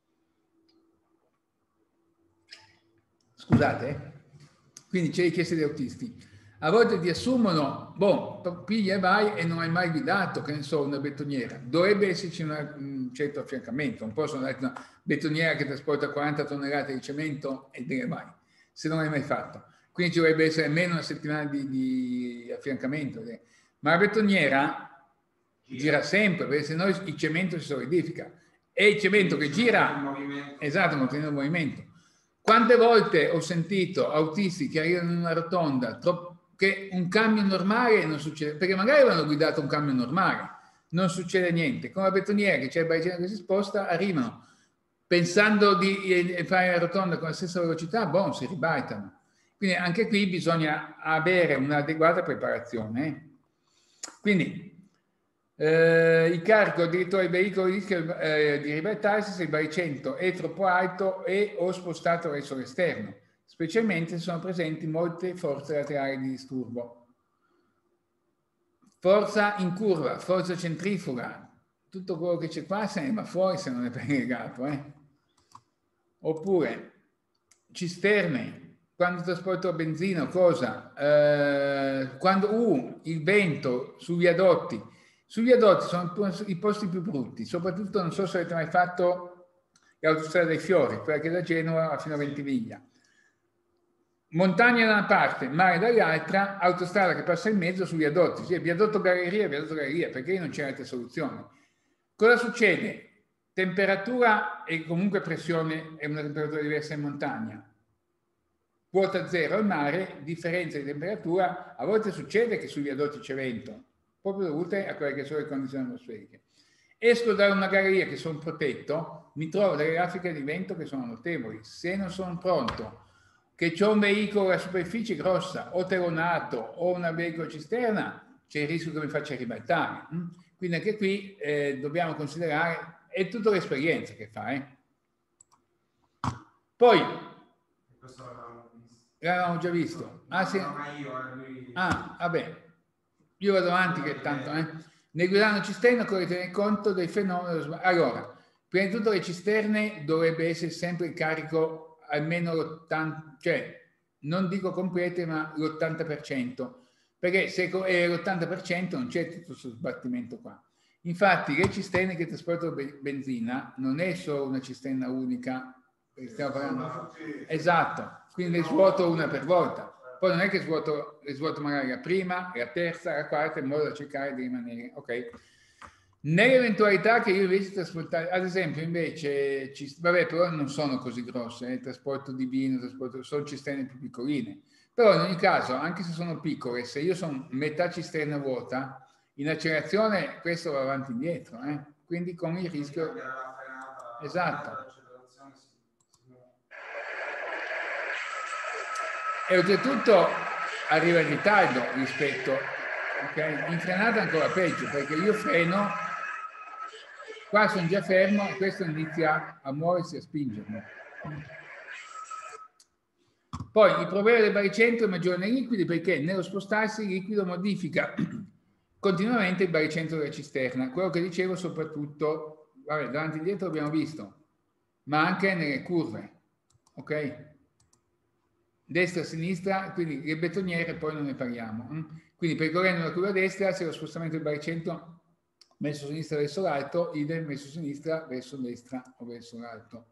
Scusate, eh? Quindi c'è richiesta di autisti. A volte ti assumono, boh, piglia e vai e non hai mai guidato, che ne so, una betoniera. Dovrebbe esserci una, un certo affiancamento, non posso andare una betoniera che trasporta quaranta tonnellate di cemento e te ne vai, se non hai mai fatto. Quindi ci dovrebbe essere almeno una settimana di, di affiancamento. Ma la betoniera gira sempre, perché se no il cemento si solidifica. E il cemento che gira, esatto, mantenendo il movimento. Quante volte ho sentito autisti che arrivano in una rotonda che un camion normale non succede, perché magari avevano guidato un camion normale, non succede niente. Con la betoniera che c'è il baricentro che si sposta, arrivano pensando di fare la rotonda con la stessa velocità, boh, si ribaltano. Quindi anche qui bisogna avere un'adeguata preparazione. Eh? Quindi Eh, il carico addirittura i veicoli rischia eh, di ribaltarsi se il baricentro è troppo alto e o spostato verso l'esterno, specialmente se sono presenti molte forze laterali di disturbo. Forza in curva, forza centrifuga, tutto quello che c'è qua se ne va fuori se non è ben legato. Eh? Oppure cisterne, quando trasporto benzina o cosa, eh, quando uh, il vento sui viadotti. Sui viadotti sono i posti più brutti, soprattutto non so se avete mai fatto l'autostrada dei Fiori, quella che da Genova fino a Ventimiglia. Montagna da una parte, mare dall'altra, autostrada che passa in mezzo sui viadotti. Sì, viadotto galleria, viadotto galleria, perché non c'è altra soluzione. Cosa succede? Temperatura e comunque pressione è una temperatura diversa in montagna. Quota zero al mare, differenza di temperatura, a volte succede che sui viadotti c'è vento, proprio dovute a quelle che sono le condizioni atmosferiche. Esco da una galleria che sono protetto, mi trovo delle raffiche di vento che sono notevoli. Se non sono pronto, che c'ho un veicolo a superficie grossa, o telonato, o una veicolo cisterna, c'è il rischio che mi faccia ribaltare. Quindi anche qui eh, dobbiamo considerare, è tutta l'esperienza che fa. Eh. Poi, l'avevamo già visto. Ah, sì. Ah, vabbè. Io vado avanti che tanto, eh. Nel guidare una cisterna occorre tenere conto del fenomeno. Allora, prima di tutto le cisterne dovrebbe essere sempre il carico almeno l'ottanta, cioè non dico complete, ma l'ottanta per cento, perché se è l'ottanta per cento non c'è tutto questo sbattimento qua. Infatti le cisterne che trasportano benzina non è solo una cisterna unica, perché stiamo parlando... Esatto, quindi le svuoto una per volta. Poi non è che svuoto, le svuoto magari la prima, la terza, la quarta, in modo da cercare di rimanere, ok? Nell'eventualità che io invece trasportare, ad esempio, invece, vabbè, però non sono così grosse, eh, trasporto di vino, trasporto, sono cisterne più piccoline. Però in ogni caso, anche se sono piccole, se io sono metà cisterna vuota, in accelerazione questo va avanti e indietro, eh? Quindi con il rischio... Esatto. E oltretutto arriva in ritardo rispetto, ok? In frenata ancora peggio, perché io freno, qua sono già fermo e questo inizia a muoversi e a spingermi. Poi il problema del baricentro è maggiore nei liquidi perché nello spostarsi il liquido modifica continuamente il baricentro della cisterna. Quello che dicevo soprattutto, vabbè, davanti e indietro abbiamo visto, ma anche nelle curve, ok? Destra e sinistra, quindi le betoniere poi non ne parliamo. Quindi percorrendo la curva destra, se lo spostamento del baricentro messo a sinistra verso l'alto, idem messo a sinistra verso destra o verso l'alto.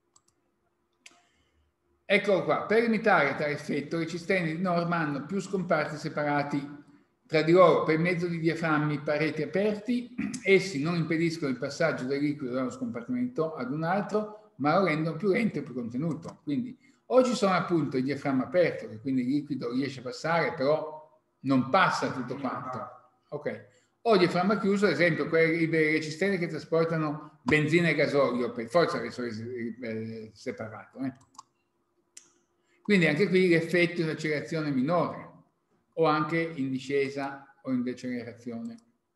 Eccolo qua, per limitare tale effetto le cisterne di norma hanno più scomparti separati tra di loro per mezzo di diaframmi pareti aperti. Essi non impediscono il passaggio del liquido da uno scompartimento ad un altro, ma lo rendono più lento e più contenuto. Quindi o ci sono appunto il diaframma aperto, che quindi il liquido riesce a passare, però non passa tutto quanto. Ok. O diaframma chiuso, ad esempio, quelle, le cisterne che trasportano benzina e gasolio, per forza deve essere eh, separato. Eh. Quindi anche qui l'effetto di un'accelerazione minore, o anche in discesa o in decelerazione.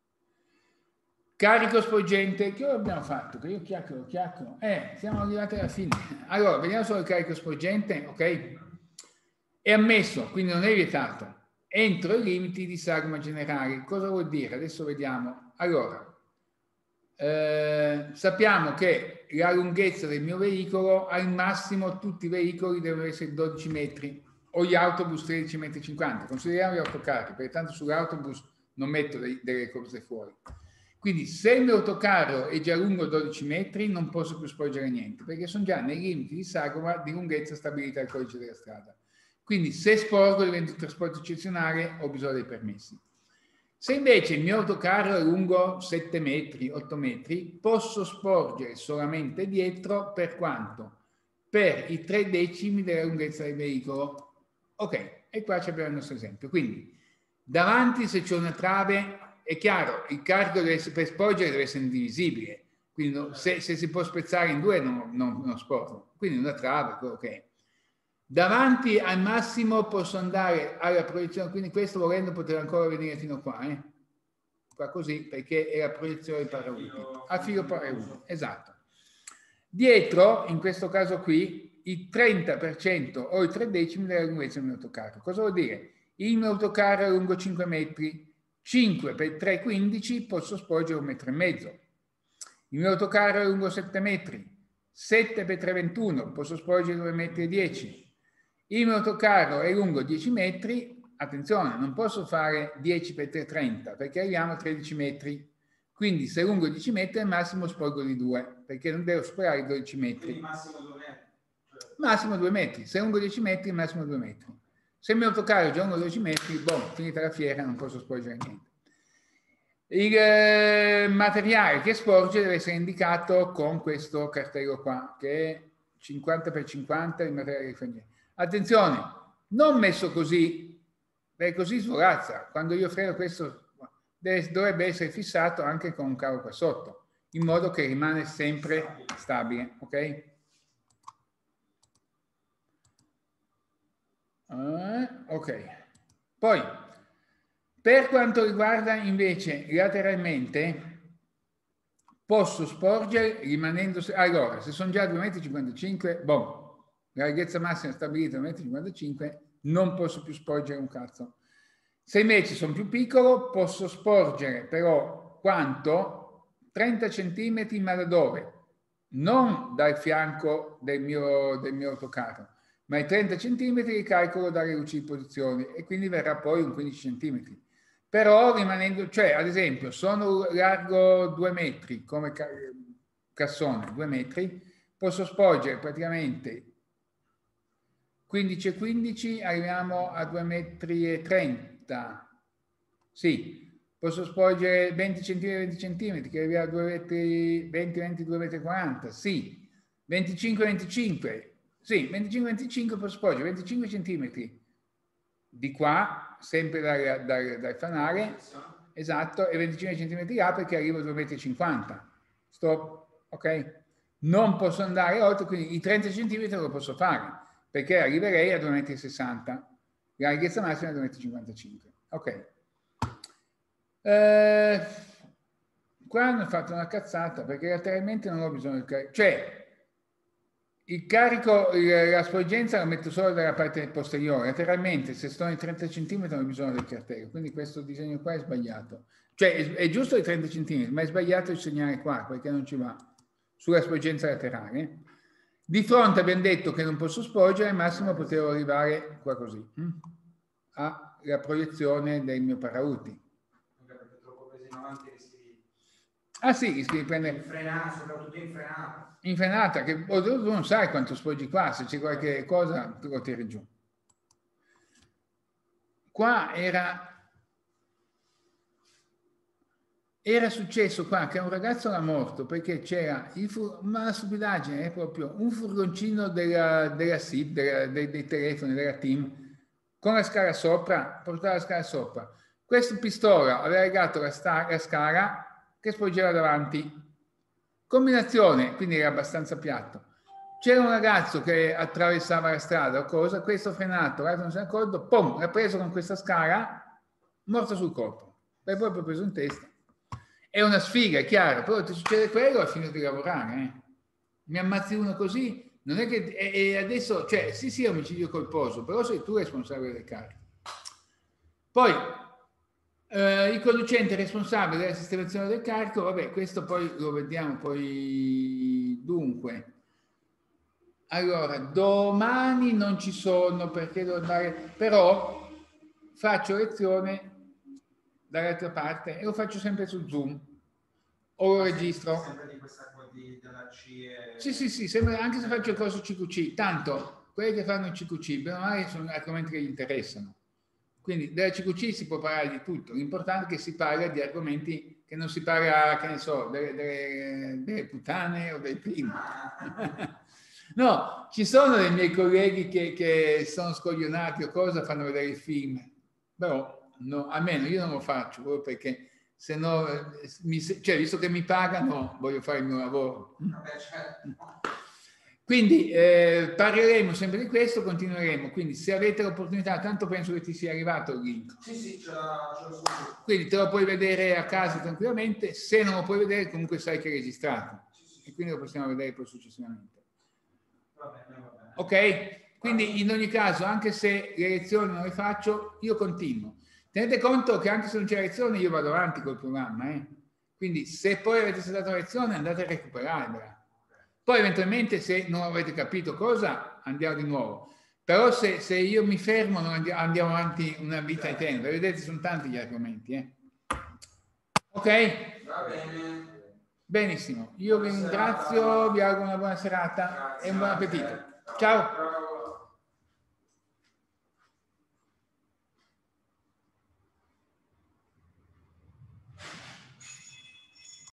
Carico sporgente, che ora abbiamo fatto? Che io chiacchiero, chiacchiero. Eh, siamo arrivati alla fine. Allora, vediamo solo il carico sporgente, ok? È ammesso, quindi non è vietato, entro i limiti di sagoma generali. Cosa vuol dire? Adesso vediamo. Allora, eh, sappiamo che la lunghezza del mio veicolo, al massimo tutti i veicoli devono essere dodici metri, o gli autobus tredici virgola cinquanta metri. Consideriamo gli autocarri, perché tanto sull'autobus non metto dei, delle cose fuori. Quindi se il mio autocarro è già lungo dodici metri non posso più sporgere niente, perché sono già nei limiti di sagoma di lunghezza stabilita dal codice della strada. Quindi se sporgo diventa un trasporto eccezionale, ho bisogno dei permessi. Se invece il mio autocarro è lungo sette metri, otto metri, posso sporgere solamente dietro per quanto? Per i tre decimi della lunghezza del veicolo. Ok, e qua abbiamo il nostro esempio. Quindi davanti se c'è una trave, è chiaro, il carico deve essere, per sporgere deve essere indivisibile, quindi se, se si può spezzare in due non, non, non sporgo, quindi una trave, quello che è. Davanti al massimo posso andare alla proiezione, quindi questo volendo poteva ancora venire fino qua, eh? Qua così, perché è la proiezione di parauso, a filo parauso, esatto. Dietro, in questo caso qui, il trenta per cento o i tre decimi della lunghezza del mio autocarro. Cosa vuol dire? Il mio autocarro è lungo cinque metri, cinque per tre, quindici, posso sporgere un metro e mezzo. Il mio autocarro è lungo sette metri, sette per tre, ventuno, posso sporgere due metri e dieci. Il mio autocarro è lungo dieci metri, attenzione, non posso fare dieci per tre, trenta, perché arriviamo a tredici metri. Quindi se è lungo dieci metri, al massimo sporgo di due, perché non devo superare i dodici metri. Quindi massimo due metri. Cioè... Massimo due metri. Se è lungo dieci metri, massimo due metri. Se il mio autocarro è già lungo dodici metri, boh, finita la fiera, non posso sporgere niente. Il eh, materiale che sporge deve essere indicato con questo cartello qua, che è cinquanta per cinquanta il materiale che fa niente. Attenzione, non messo così, perché così svorazza. Quando io freno questo deve, dovrebbe essere fissato anche con un cavo qua sotto, in modo che rimane sempre stabile, ok? Uh, ok. Poi, per quanto riguarda invece lateralmente, posso sporgere rimanendo... Allora, se sono già due virgola cinquantacinque metri, boh, la larghezza massima stabilita due virgola cinquantacinque metri, non posso più sporgere un cazzo. Se invece sono più piccolo, posso sporgere però quanto? trenta centimetri, ma da dove? Non dal fianco del mio, del mio autocarro, ma i trenta centimetri li calcolo dalle luci di posizione e quindi verrà poi un quindici centimetri. Però rimanendo, cioè ad esempio sono largo due metri come cassone, due metri, posso sporgere praticamente quindici e quindici, arriviamo a due metri e trenta. Sì, posso sporgere venti centimetri, venti centimetri, che arriviamo a due metri, venti, ventidue metri e quaranta. Sì, venticinque, venticinque. Sì, venticinque, venticinque posso sporgere venticinque centimetri di qua, sempre dal, dal, dal fanale, esatto, e venticinque centimetri là perché arrivo a due metri e cinquanta. Stop, ok? Non posso andare oltre, quindi i trenta centimetri lo posso fare, perché arriverei a due metri e sessanta. La larghezza massima è due metri e cinquantacinque. Ok. Eh, qua hanno fatto una cazzata, perché lateralmente non ho bisogno del carico. Cioè, il carico, la sporgenza la metto solo dalla parte posteriore. Lateralmente, se sto in trenta centimetri, non ho bisogno del cartello. Quindi questo disegno qua è sbagliato. Cioè, è, è giusto i trenta centimetri, ma è sbagliato il segnale qua, perché non ci va sulla sporgenza laterale. Di fronte abbiamo detto che non posso sporgere, al massimo potevo arrivare qua così, alla proiezione del mio paraurti. Perché troppo peso in avanti rischi. Ah sì, rischi di prendere... In frenata, soprattutto in frenata. In frenata, che tu non sai quanto sporgi qua, se c'è qualche cosa tu lo tiri giù. Qua era... Era successo qua che un ragazzo era morto perché c'era una stupidaggine, è proprio un furgoncino della, della S I P, della, dei, dei telefoni, della TIM, con la scala sopra, portava la scala sopra. Questo pistola aveva legato la, sta, la scala che sporgeva davanti. Combinazione, quindi era abbastanza piatto. C'era un ragazzo che attraversava la strada o cosa, questo frenato, l'altro non si è accorto, pom, l'ha preso con questa scala, morto sul colpo. L'hai proprio preso in testa. È una sfiga, è chiaro, però ti succede quello, hai finito di lavorare. Eh? Mi ammazzi uno così, non è che... E, e adesso, cioè, sì sì, è omicidio colposo, però sei tu responsabile del carico. Poi, eh, il conducente responsabile della sistemazione del carico, vabbè, questo poi lo vediamo poi dunque. Allora, domani non ci sono perché devo andare, però faccio lezione dall'altra parte e lo faccio sempre su Zoom o lo registro sempre di questa cosa di, della C E. sì sì sì, sempre, anche se faccio il corso C Q C, tanto quelli che fanno il C Q C bene o male sono argomenti che gli interessano, quindi della C Q C si può parlare di tutto, l'importante è che si parla di argomenti che non si parla, che ne so, delle, delle, delle puttane o dei film. No, ci sono dei miei colleghi che, che sono scoglionati o cosa, fanno vedere i film, però no, almeno io non lo faccio proprio perché se no, mi, cioè, visto che mi pagano, voglio fare il mio lavoro. Quindi eh, parleremo sempre di questo, continueremo. Quindi se avete l'opportunità, tanto penso che ti sia arrivato il link. Sì, sì, ce l'ho subito. Quindi te lo puoi vedere a casa tranquillamente, se non lo puoi vedere comunque sai che è registrato. Sì, sì, sì. E quindi lo possiamo vedere poi successivamente. Va bene, va bene. Ok? Quindi in ogni caso, anche se le lezioni non le faccio, io continuo. Tenete conto che anche se non c'è lezione io vado avanti col programma, eh? Quindi se poi avete saltato la lezione andate a recuperarla. Poi eventualmente se non avete capito cosa andiamo di nuovo. Però se, se io mi fermo non andiamo, andiamo avanti una vita eterna. Vedete, sono tanti gli argomenti. Eh? Ok? Va bene. Benissimo. Io vi ringrazio, vi auguro una buona serata e un buon appetito. Ciao.